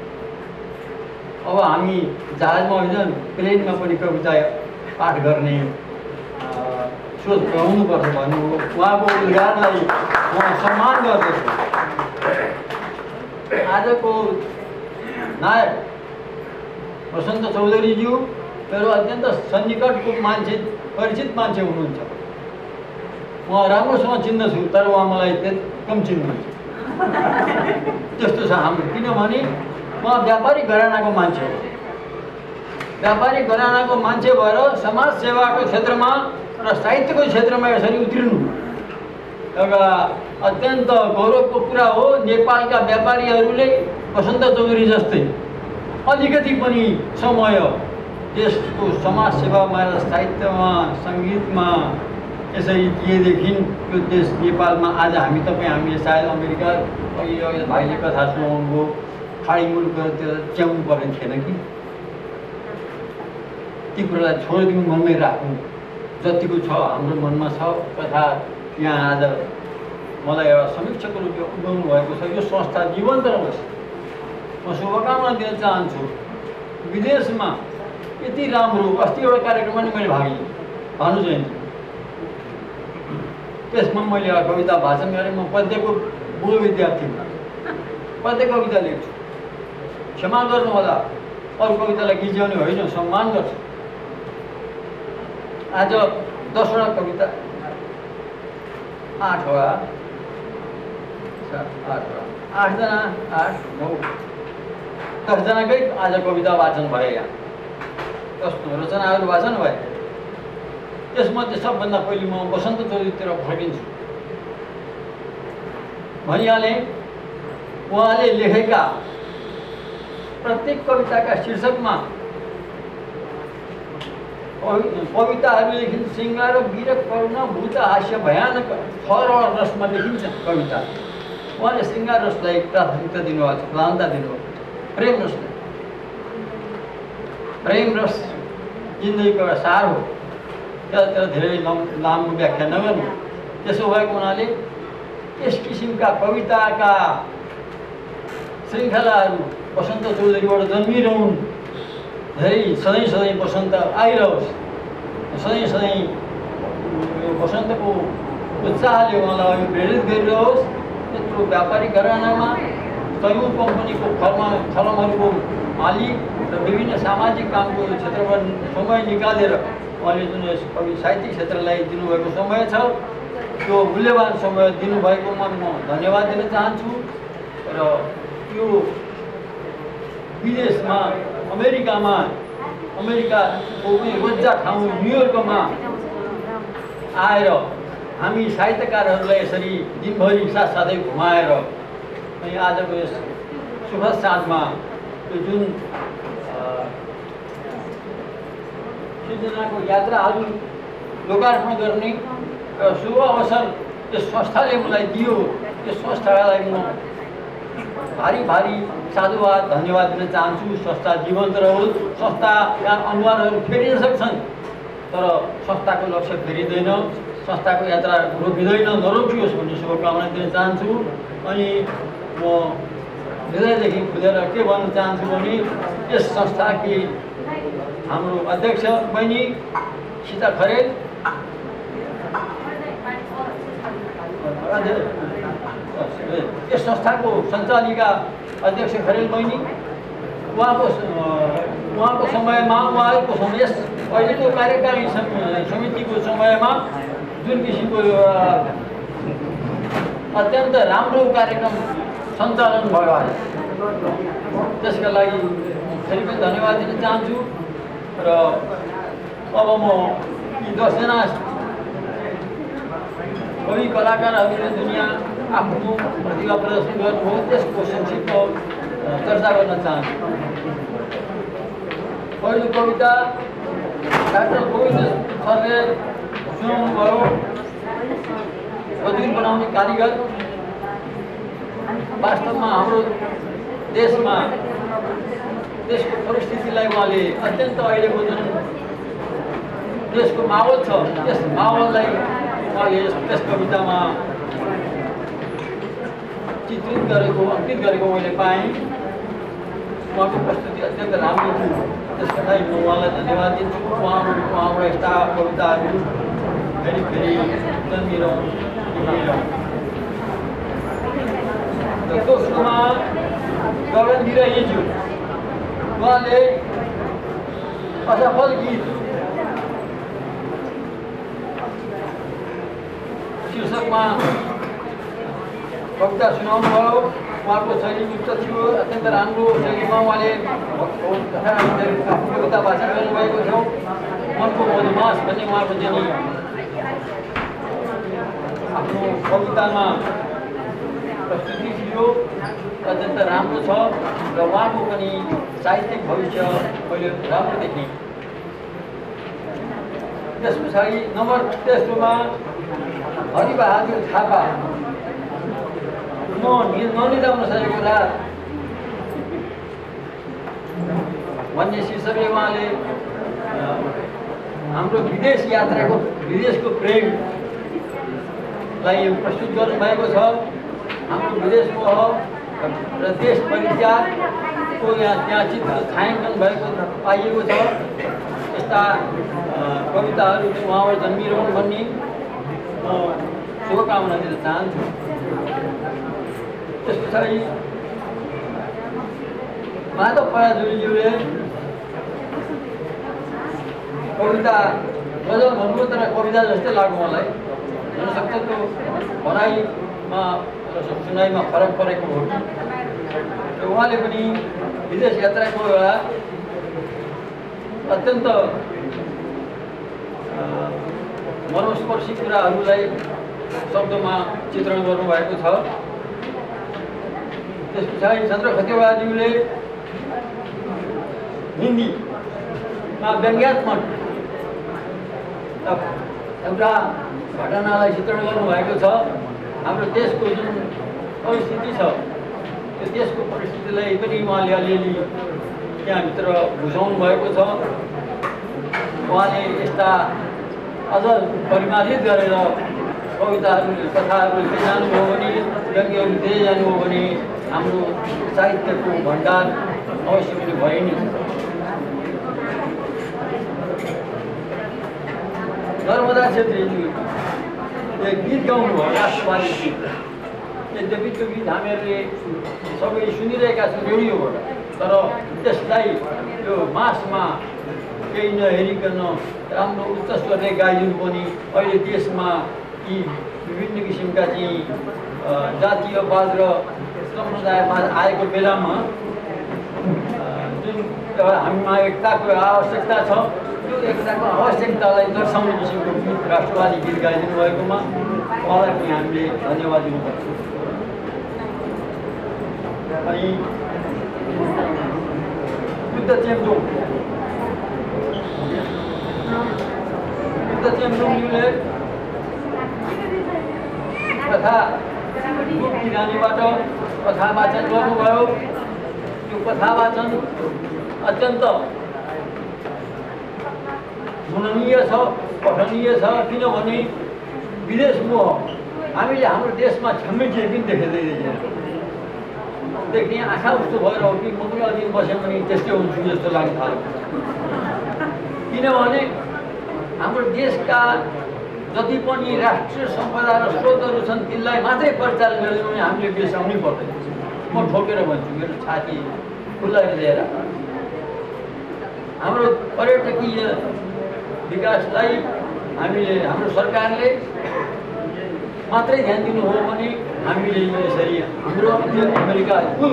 अब हामी जहाजमा होइन प्लेनमा पनि कविता पाठ गर्ने सोच पुर्याउनुपर्छ भन्नुभयो। उहाँको उद्गारलाई म सम्मान गर्दछु। आजको नायक बसन्त चौधरीज्यू मेरो अत्यन्त सन्निकटको मान्छे, परिचित मान्छे हुनुहुन्छ। म राम्रोसँग चिन्दछु, तर उहाँ मलाई त्यति कम चिन्नुहुन्छ। त्यस्तो छ हाम्रो। किनभने उहाँ व्यापारिक घरानाको मान्छे हो। व्यापारिक घरानाको मान्छे भएर समाज सेवाको क्षेत्रमा र साहित्यको क्षेत्रमा यसरी उत्रिनु एउटा अत्यन्त गौरवको कुरा हो। नेपालका व्यापारीहरूले बसन्त चौधरी जस्तै अलिकति पनि समय देशको समाज सेवामा र साहित्यमा, सङ्गीतमा यसरी दिएदेखि यो देश नेपालमा आज हामी तपाईँ हामीले सायद अमेरिका अघि भाइले कथा सुनाउनुभयो, खाडी मुलुकतिर च्याउनु पर्ने थिएन कि। ती कुरालाई छोडिदिनु, मनमै राख्नु। जतिको छ हाम्रो मनमा छ कथा यहाँ आज मलाई एउटा समीक्षकको रूपमा उभ्याउनु भएको छ। यो संस्था जीवन्त रहोस्। म शुभकामना दिन चाहन्छु। विदेशमा यति राम्रो, अस्ति एउटा कार्यक्रममा नि मैले भाग लिएँ, भानु जयन्ती। त्यसमा मैले एउटा कविता वाचन गरेँ। म पद्यको बुढो विद्यार्थी हुँ, पद्य कविता लेख्छु। क्षमा गर्नु होला, अरू कवितालाई गिज्याउने होइन, सम्मान गर्छु। आज दसवटा कविता, आठवटा आठवटा आठजना आठ नौ दसजनाकै आज कविता वाचन भयो। यहाँ दस रचनाहरू वाचन भए। त्यसमध्ये सबभन्दा पहिले म बसन्त चौधरीतिर फर्किन्छु। भनिहालेँ, उहाँले लेखेका प्रत्येक कविताका शीर्षकमा कविताहरू लेखिन्छ। सिङ्गार, वीर, करुणा, भूत, हास्य, भयानक थर रसमा लेखिन्छ कविता। उहाँले सिङ्गार रसलाई प्राथमिकता दिनुभएको छ, प्रधानता दिनुभयो। प्रेम रसलाई, प्रेम रस जिन्दगीको एउटा सार हो। त्यसलाई धेरै लामो व्याख्या नगर्नु। त्यसो भएको हुनाले यस किसिमका कविताका श्रृङ्खलाहरू बसन्त चौधरीबाट जन्मिरहन्। धेरै सधैँ सधैँ बसन्त आइरहोस्। सधैँ सधैँ बसन्तको उत्साहले उहाँलाई अघि प्रेरित गरिरहोस्। त्यत्रो व्यापारिक घरानामा तैमूर कम्पनीको फर्मा फर्महरूको मालिक र विभिन्न सामाजिक कामको क्षेत्रमा समय निकालेर उहाँले जुन यस कवि साहित्यिक क्षेत्रलाई दिनुभएको समय छ, त्यो मूल्यवान समय दिनुभएकोमा म धन्यवाद दिन चाहन्छु। र यो विदेशमा अमेरिकामा, अमेरिकाको रोजा ठाउँ न्युयोर्कमा आएर हामी साहित्यकारहरूलाई यसरी दिनभरि साथसाथै घुमाएर अनि आजको यस सुखद साँझमा यो जुन सृजनाको यात्राहरू लोकार्पण गर्ने शुभ अवसर यस संस्थाले मलाई दियो। यस संस्थालाई म भारी भारी साधुवाद धन्यवाद दिन चाहन्छु। संस्था जीवन्त रहोस्। संस्थाका अनुहारहरू फेरिन सक्छन्, तर संस्थाको लक्ष्य फेरिँदैन, संस्थाको यात्रा रोकिँदैन, नरोकियोस् भन्ने शुभकामना दिन चाहन्छु। अनि म हृदयदेखि खुलेर के भन्न चाहन्छु भने यस संस्थाकी हाम्रो अध्यक्ष बहिनी सीता खरेल, यस संस्थाको सञ्चालिका अध्यक्ष खरेल बहिनी उहाँको उहाँको समयमा उहाँको समय यस अहिलेको कार्यकारी समितिको समयमा जुन किसिमको अत्यन्त राम्रो कार्यक्रम सञ्चालन भयो आज त्यसका लागि फेरि पनि धन्यवाद दिन चाहन्छु र अब म यी दसजना कवि कलाकारहरूले दुनियाँ आफ्नो प्रतिभा प्रदर्शन गर्नुभयो त्यसको संक्षिप्त चर्चा गर्न चाहन्छु। पहिलो कविता डाक्टर गोविन्द सरले सुनाउनुभयो खजुर बनाउने कारिगर। वास्तवमा हाम्रो देशमा देशको परिस्थितिलाई उहाँले अत्यन्त अहिलेको जुन देशको माहौल छ त्यस माहौललाई उहाँले त्यस कवितामा चित्रित गरेको अङ्कित गरेको मैले पाएँ। उहाँको प्रस्तुति अत्यन्त राम्रो थियो, त्यसका लागि म उहाँलाई धन्यवाद दिन्छु। उहाँहरू उहाँबाट यस्ता कविताहरू फेरि फेरि जन्मिरहँ निक्लिरहँ। र दोस्रोमा गगन बिराइज्यू उहाँले असफल गीत शीर्षकमा कविता सुनाउनुभयो। उहाँको शैली युक्त थियो, अत्यन्त राम्रो शैलीमा उहाँले कविता वाचन गर्नुभएको थियो। मनको मधुमास भन्ने उहाँको चाहिँ आफ्नो कवितामा प्रस्तुति थियो, अत्यन्त राम्रो छ र उहाँको पनि साहित्यिक भविष्य मैले राम्रो देखेँ। त्यस पछाडि नम्बर तेस्रोमा हरिबहादुर थापा। म ननिदाउन सकेको रात भन्ने शीर्षकले उहाँले हाम्रो विदेश यात्राको विदेशको प्रेमलाई प्रस्तुत गर्नुभएको छ। हाम्रो विदेश मोह र देश परित्यागको यहाँ त्यहाँ चित्र छायाङ्कन भएको पाइएको छ। यस्ता कविताहरू उहाँबाट जन्मिरहन् भन्ने म शुभकामना दिन चाहन्छु। त्यस पछाडि माधव पराजुलीज्यूले कविता गजल भन्नुभयो तर कविता जस्तै लाग्यो मलाई। हुनसक्छ त्यो भनाइमा र सुनाइमा फरक परेको हो कि उहाँले पनि विदेश यात्राको बेला अत्यन्त मनोस्पर्शी कुराहरूलाई शब्दमा चित्रण गर्नुभएको छ। त्यस पछाडि चन्द्र खतिवडाज्यूले हिन्दीमा व्यङ्ग्यात्मक एउटा घटनालाई चित्रण गर्नुभएको छ। हाम्रो देशको जुन परिस्थिति छ त्यो देशको परिस्थितिलाई पनि उहाँले अलिअलि त्यहाँभित्र बुझाउनु भएको छ। उहाँले यस्ता अझ परिमार्जित गरेर कविताहरू कथाहरू लेख्दै जानुभयो भने व्यङ्ग्यहरू दिँदै जानुभयो भने हाम्रो साहित्यको भण्डार अवश्य पनि भइ नै छ। नर्मदा छेत्रीज्यूले गीत गाउनुभयो, राष्ट्रवादी गीत। यद्यपि त्यो गीत हामीहरूले सबै सुनिरहेका छौँ रेडियोबाट, तर त्यसलाई यो मासमा केही नहेरिकन राम्रो उच्च स्वरले गाइदिनु पनि अहिले देशमा यी विभिन्न किसिमका चाहिँ जातीयवाद र समुदायवाद आएको बेलामा जुन एउटा हामीमा एकताको आवश्यकता छ त्यो एकताको आवश्यकतालाई दर्शाउने किसिमको गीत राष्ट्रवादी गीत गाइदिनु भएकोमा उहाँलाई पनि हामीले धन्यवाद दिनुपर्छ। अनि बुद्ध चेम्जोङ बुद्ध चेम्जोङज्यूले कथा किरानीबाट कथा वाचन गर्नुभयो। त्यो कथा वाचन अत्यन्त सुननीय छ, पठनीय छ। किनभने विदेश मोह हामीले हाम्रो देशमा छिमेकी पनि देखेँदै देख्ने आँखा उस्तो भएर हो कि म पनि अलि बस्यो भने त्यस्तै हुन्छु जस्तो लाग्न थाल्यो। किनभने हाम्रो देशका जति पनि राष्ट्रिय सम्पदा र स्रोतहरू छन् तिनलाई मात्रै परिचालन गरेर भने हामीले बिर्साउनै पर्दैन। म ठोकेर भन्छु, मेरो छाती खुल्लाई लिएर हाम्रो पर्यटकीय विकासलाई हामीले हाम्रो सरकारले मात्रै ध्यान दिनु हो भने हामीले यसरी हाम्रो अमेरिका कुल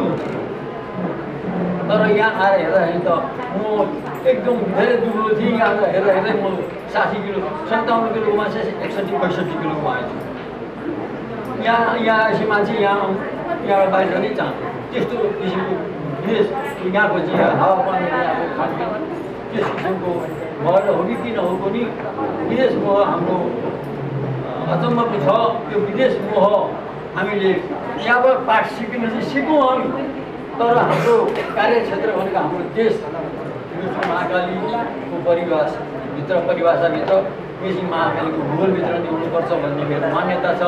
तर यहाँ आएर हेर्दाखेरि त म एकदम धेरै दुब्लो थिएँ। यहाँ हेर्दा हेर्दै म साठी किलो सन्ताउन्न किलोको मान्छे एकसट्ठी पैँसठी किलोको आएछु। यहाँ यहाँ आएपछि मान्छे यहाँ यहाँबाट बाहिर नै चाहन्छ। त्यस्तो किसिमको विदेश यहाँको चाहिँ हावापानी यहाँको खानपिन त्यस किसिमको भएर हो कि किन हो पनि विदेश मोह हाम्रो अचम्मको छ। त्यो विदेश मोह हामीले यहाँबाट पाठ सिकिन चाहिँ सिकौँ हामी, तर हाम्रो कार्यक्षेत्र भनेको हाम्रो देश विष्णु महाकालीको परिभाषाभित्र परिभाषाभित्र बेसी महाकालीको भूगोलभित्र नै हुनुपर्छ भन्ने मेरो मान्यता छ।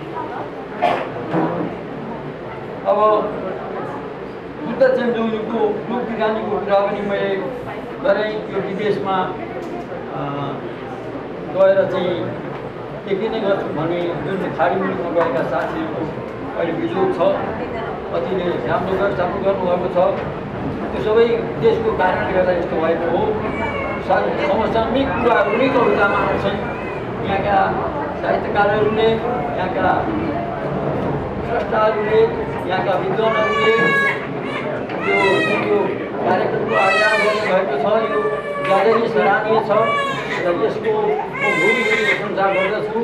अब बुद्धचन्द्र जोगीको रूप बिरानीको कुरा पनि मैले गरेँ। यो विदेशमा गएर चाहिँ के के नै गर्छु भने जुन खाडी मुलुकमा गएका साथीहरूको अहिले बिजोग छ, कतिले राम्रो गर् राम्रो गर्नुभएको छ। त्यो सबै देशको कारणले गर्दा यस्तो भएको हो। समसामयिक कुराहरू नै कवितामा आउँछन्। यहाँका साहित्यकारहरूले, यहाँका स्रष्टाहरूले, यहाँका विद्वानहरूले यो यो कार्यक्रमको आयोजना गर्नुभएको छ। यो ज्यादै नै सराहनीय छ र यसको म भोलि भोलि प्रशंसा गर्दछु।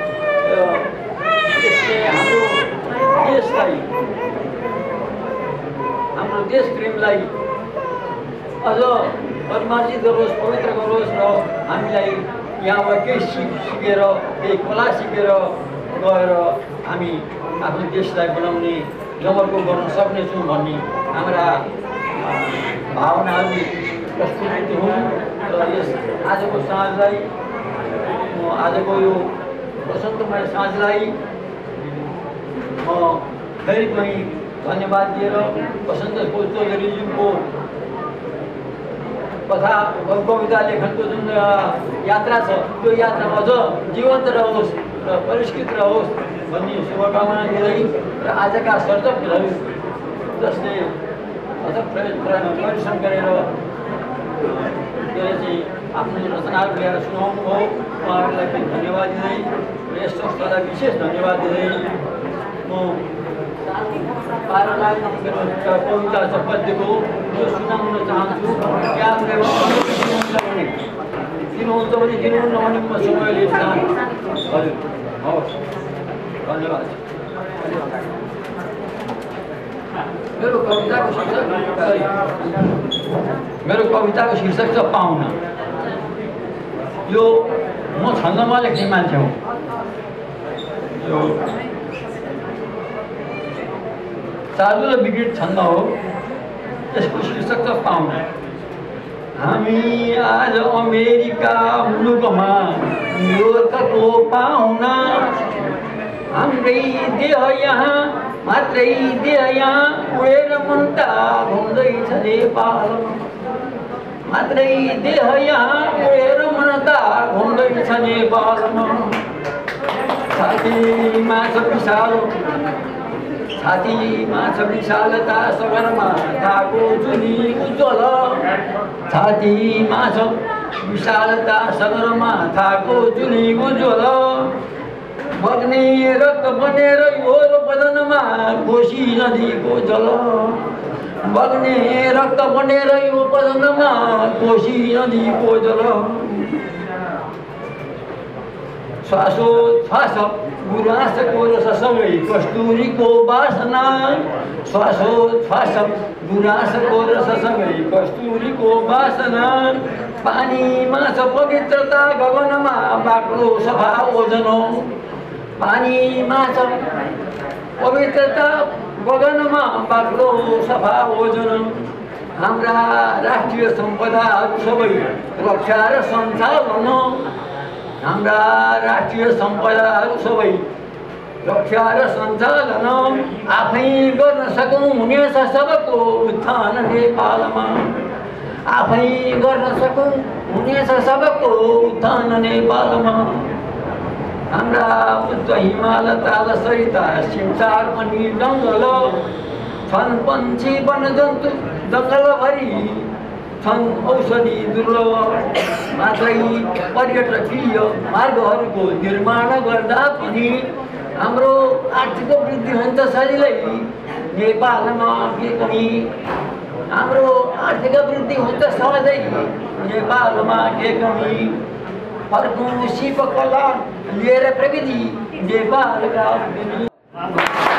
यसले हाम्रो देशलाई, हाम्रो देश प्रेमलाई अझ परिमार्जित गरोस्, पवित्र गरोस् र हामीलाई यहाँबाट केही सिक सिकेर केही कला सिकेर गएर हामी आफ्नो देशलाई बनाउने जमर्को गर्न सक्नेछौँ भन्ने हाम्रा भावनाहरू प्रस्तुत हुन्। र यस आजको साँझलाई म आजको यो वसन्तमय साँझलाई म फेरि पनि धन्यवाद दिएर बसन्त चौधरीज्यूको कथा कविता लेखनको जुन यात्रा छ त्यो यात्रा अझ जीवन्त रहोस् र परिष्कृत रहोस् भन्ने शुभकामना दिँदै र आजका सर्जकहरू जसले अथक परिश्रम गरेर चाहिँ आफ्नो रचनाहरू ल्याएर सुनाउनु भयो उहाँहरूलाई पनि धन्यवाद दिँदै र यस संस्थालाई विशेष धन्यवाद दिँदै म पारालाई मेरो कविता छ पद्यको त्यो सुनाउन चाहन्छु। यहाँले दिनुहुन्छ भने दिनुहुन्न भने म समय लिन चाहन्छु। हजुर हवस्, धन्यवाद। मेरो कविताको शीर्षक मेरो कविताको शीर्षक छ पाहुना। यो म छन्दमा लेख्ने मान्छे हुँ। यो साधु र विकृत छन्द हो। यसको शीर्षक छ पाहुना। हामी आज अमेरिका मुलुकमा न्युयोर्कको पाहुना। हाम्रै देह यहाँ मात्रै देह यहाँ उडेर मुन्टा घुम्दैछ नेपालमा। मात्रै देह यहाँ उडेर मुन्टा घुम्दैछ नेपालमा। छातीमा छ विशाल छातीमा छ विशालता सगरमाथाको जुनी उज्जवल। छातीमा छ विशालता सगरमाथाको जुनी उज्जवल। बग्ने रक्त बनेर यो बदनमा कोशी नदीको जल। बग्ने रक्त बनेर यो बदनमा कोशी नदीको जल। श्वासोच्छ्वास गुराँसको रससँगै कस्तुरीको बासना। श्वासोच्छ्वास गुराँसको रससँगै कस्तुरीको बासना। पानीमा छ पवित्रता गगनमा बाक्लो सफा ओजन। पानीमा छ पवित्रता गगनमा बाक्लो सफा ओजन। हाम्रा राष्ट्रिय सम्पदाहरू सबै रक्षा र सञ्चालन। हाम्रा राष्ट्रिय सम्पदाहरू सबै रक्षा र सञ्चालन आफै गर्न सकौँ हुनेछ सबको उत्थान नेपालमा। आफै गर्न सकौँ हुनेछ सबको उत्थान नेपालमा। हाम्रा उच्च हिमाल ताल सरिता सिमसार अनि जङ्गल छन् पन्छी वनजन्तु जङ्गलभरि छन् औषधि दुर्लभ मात्रै पर्यटकीय मार्गहरूको निर्माण गर्दा पनि हाम्रो आर्थिक वृद्धि हुन्छ सजिलै नेपालमा के कमी हाम्रो आर्थिक वृद्धि हुन्छ सहजै नेपालमा के कमी फर्कौँ शिल्पकला लिएर प्रविधि नेपालका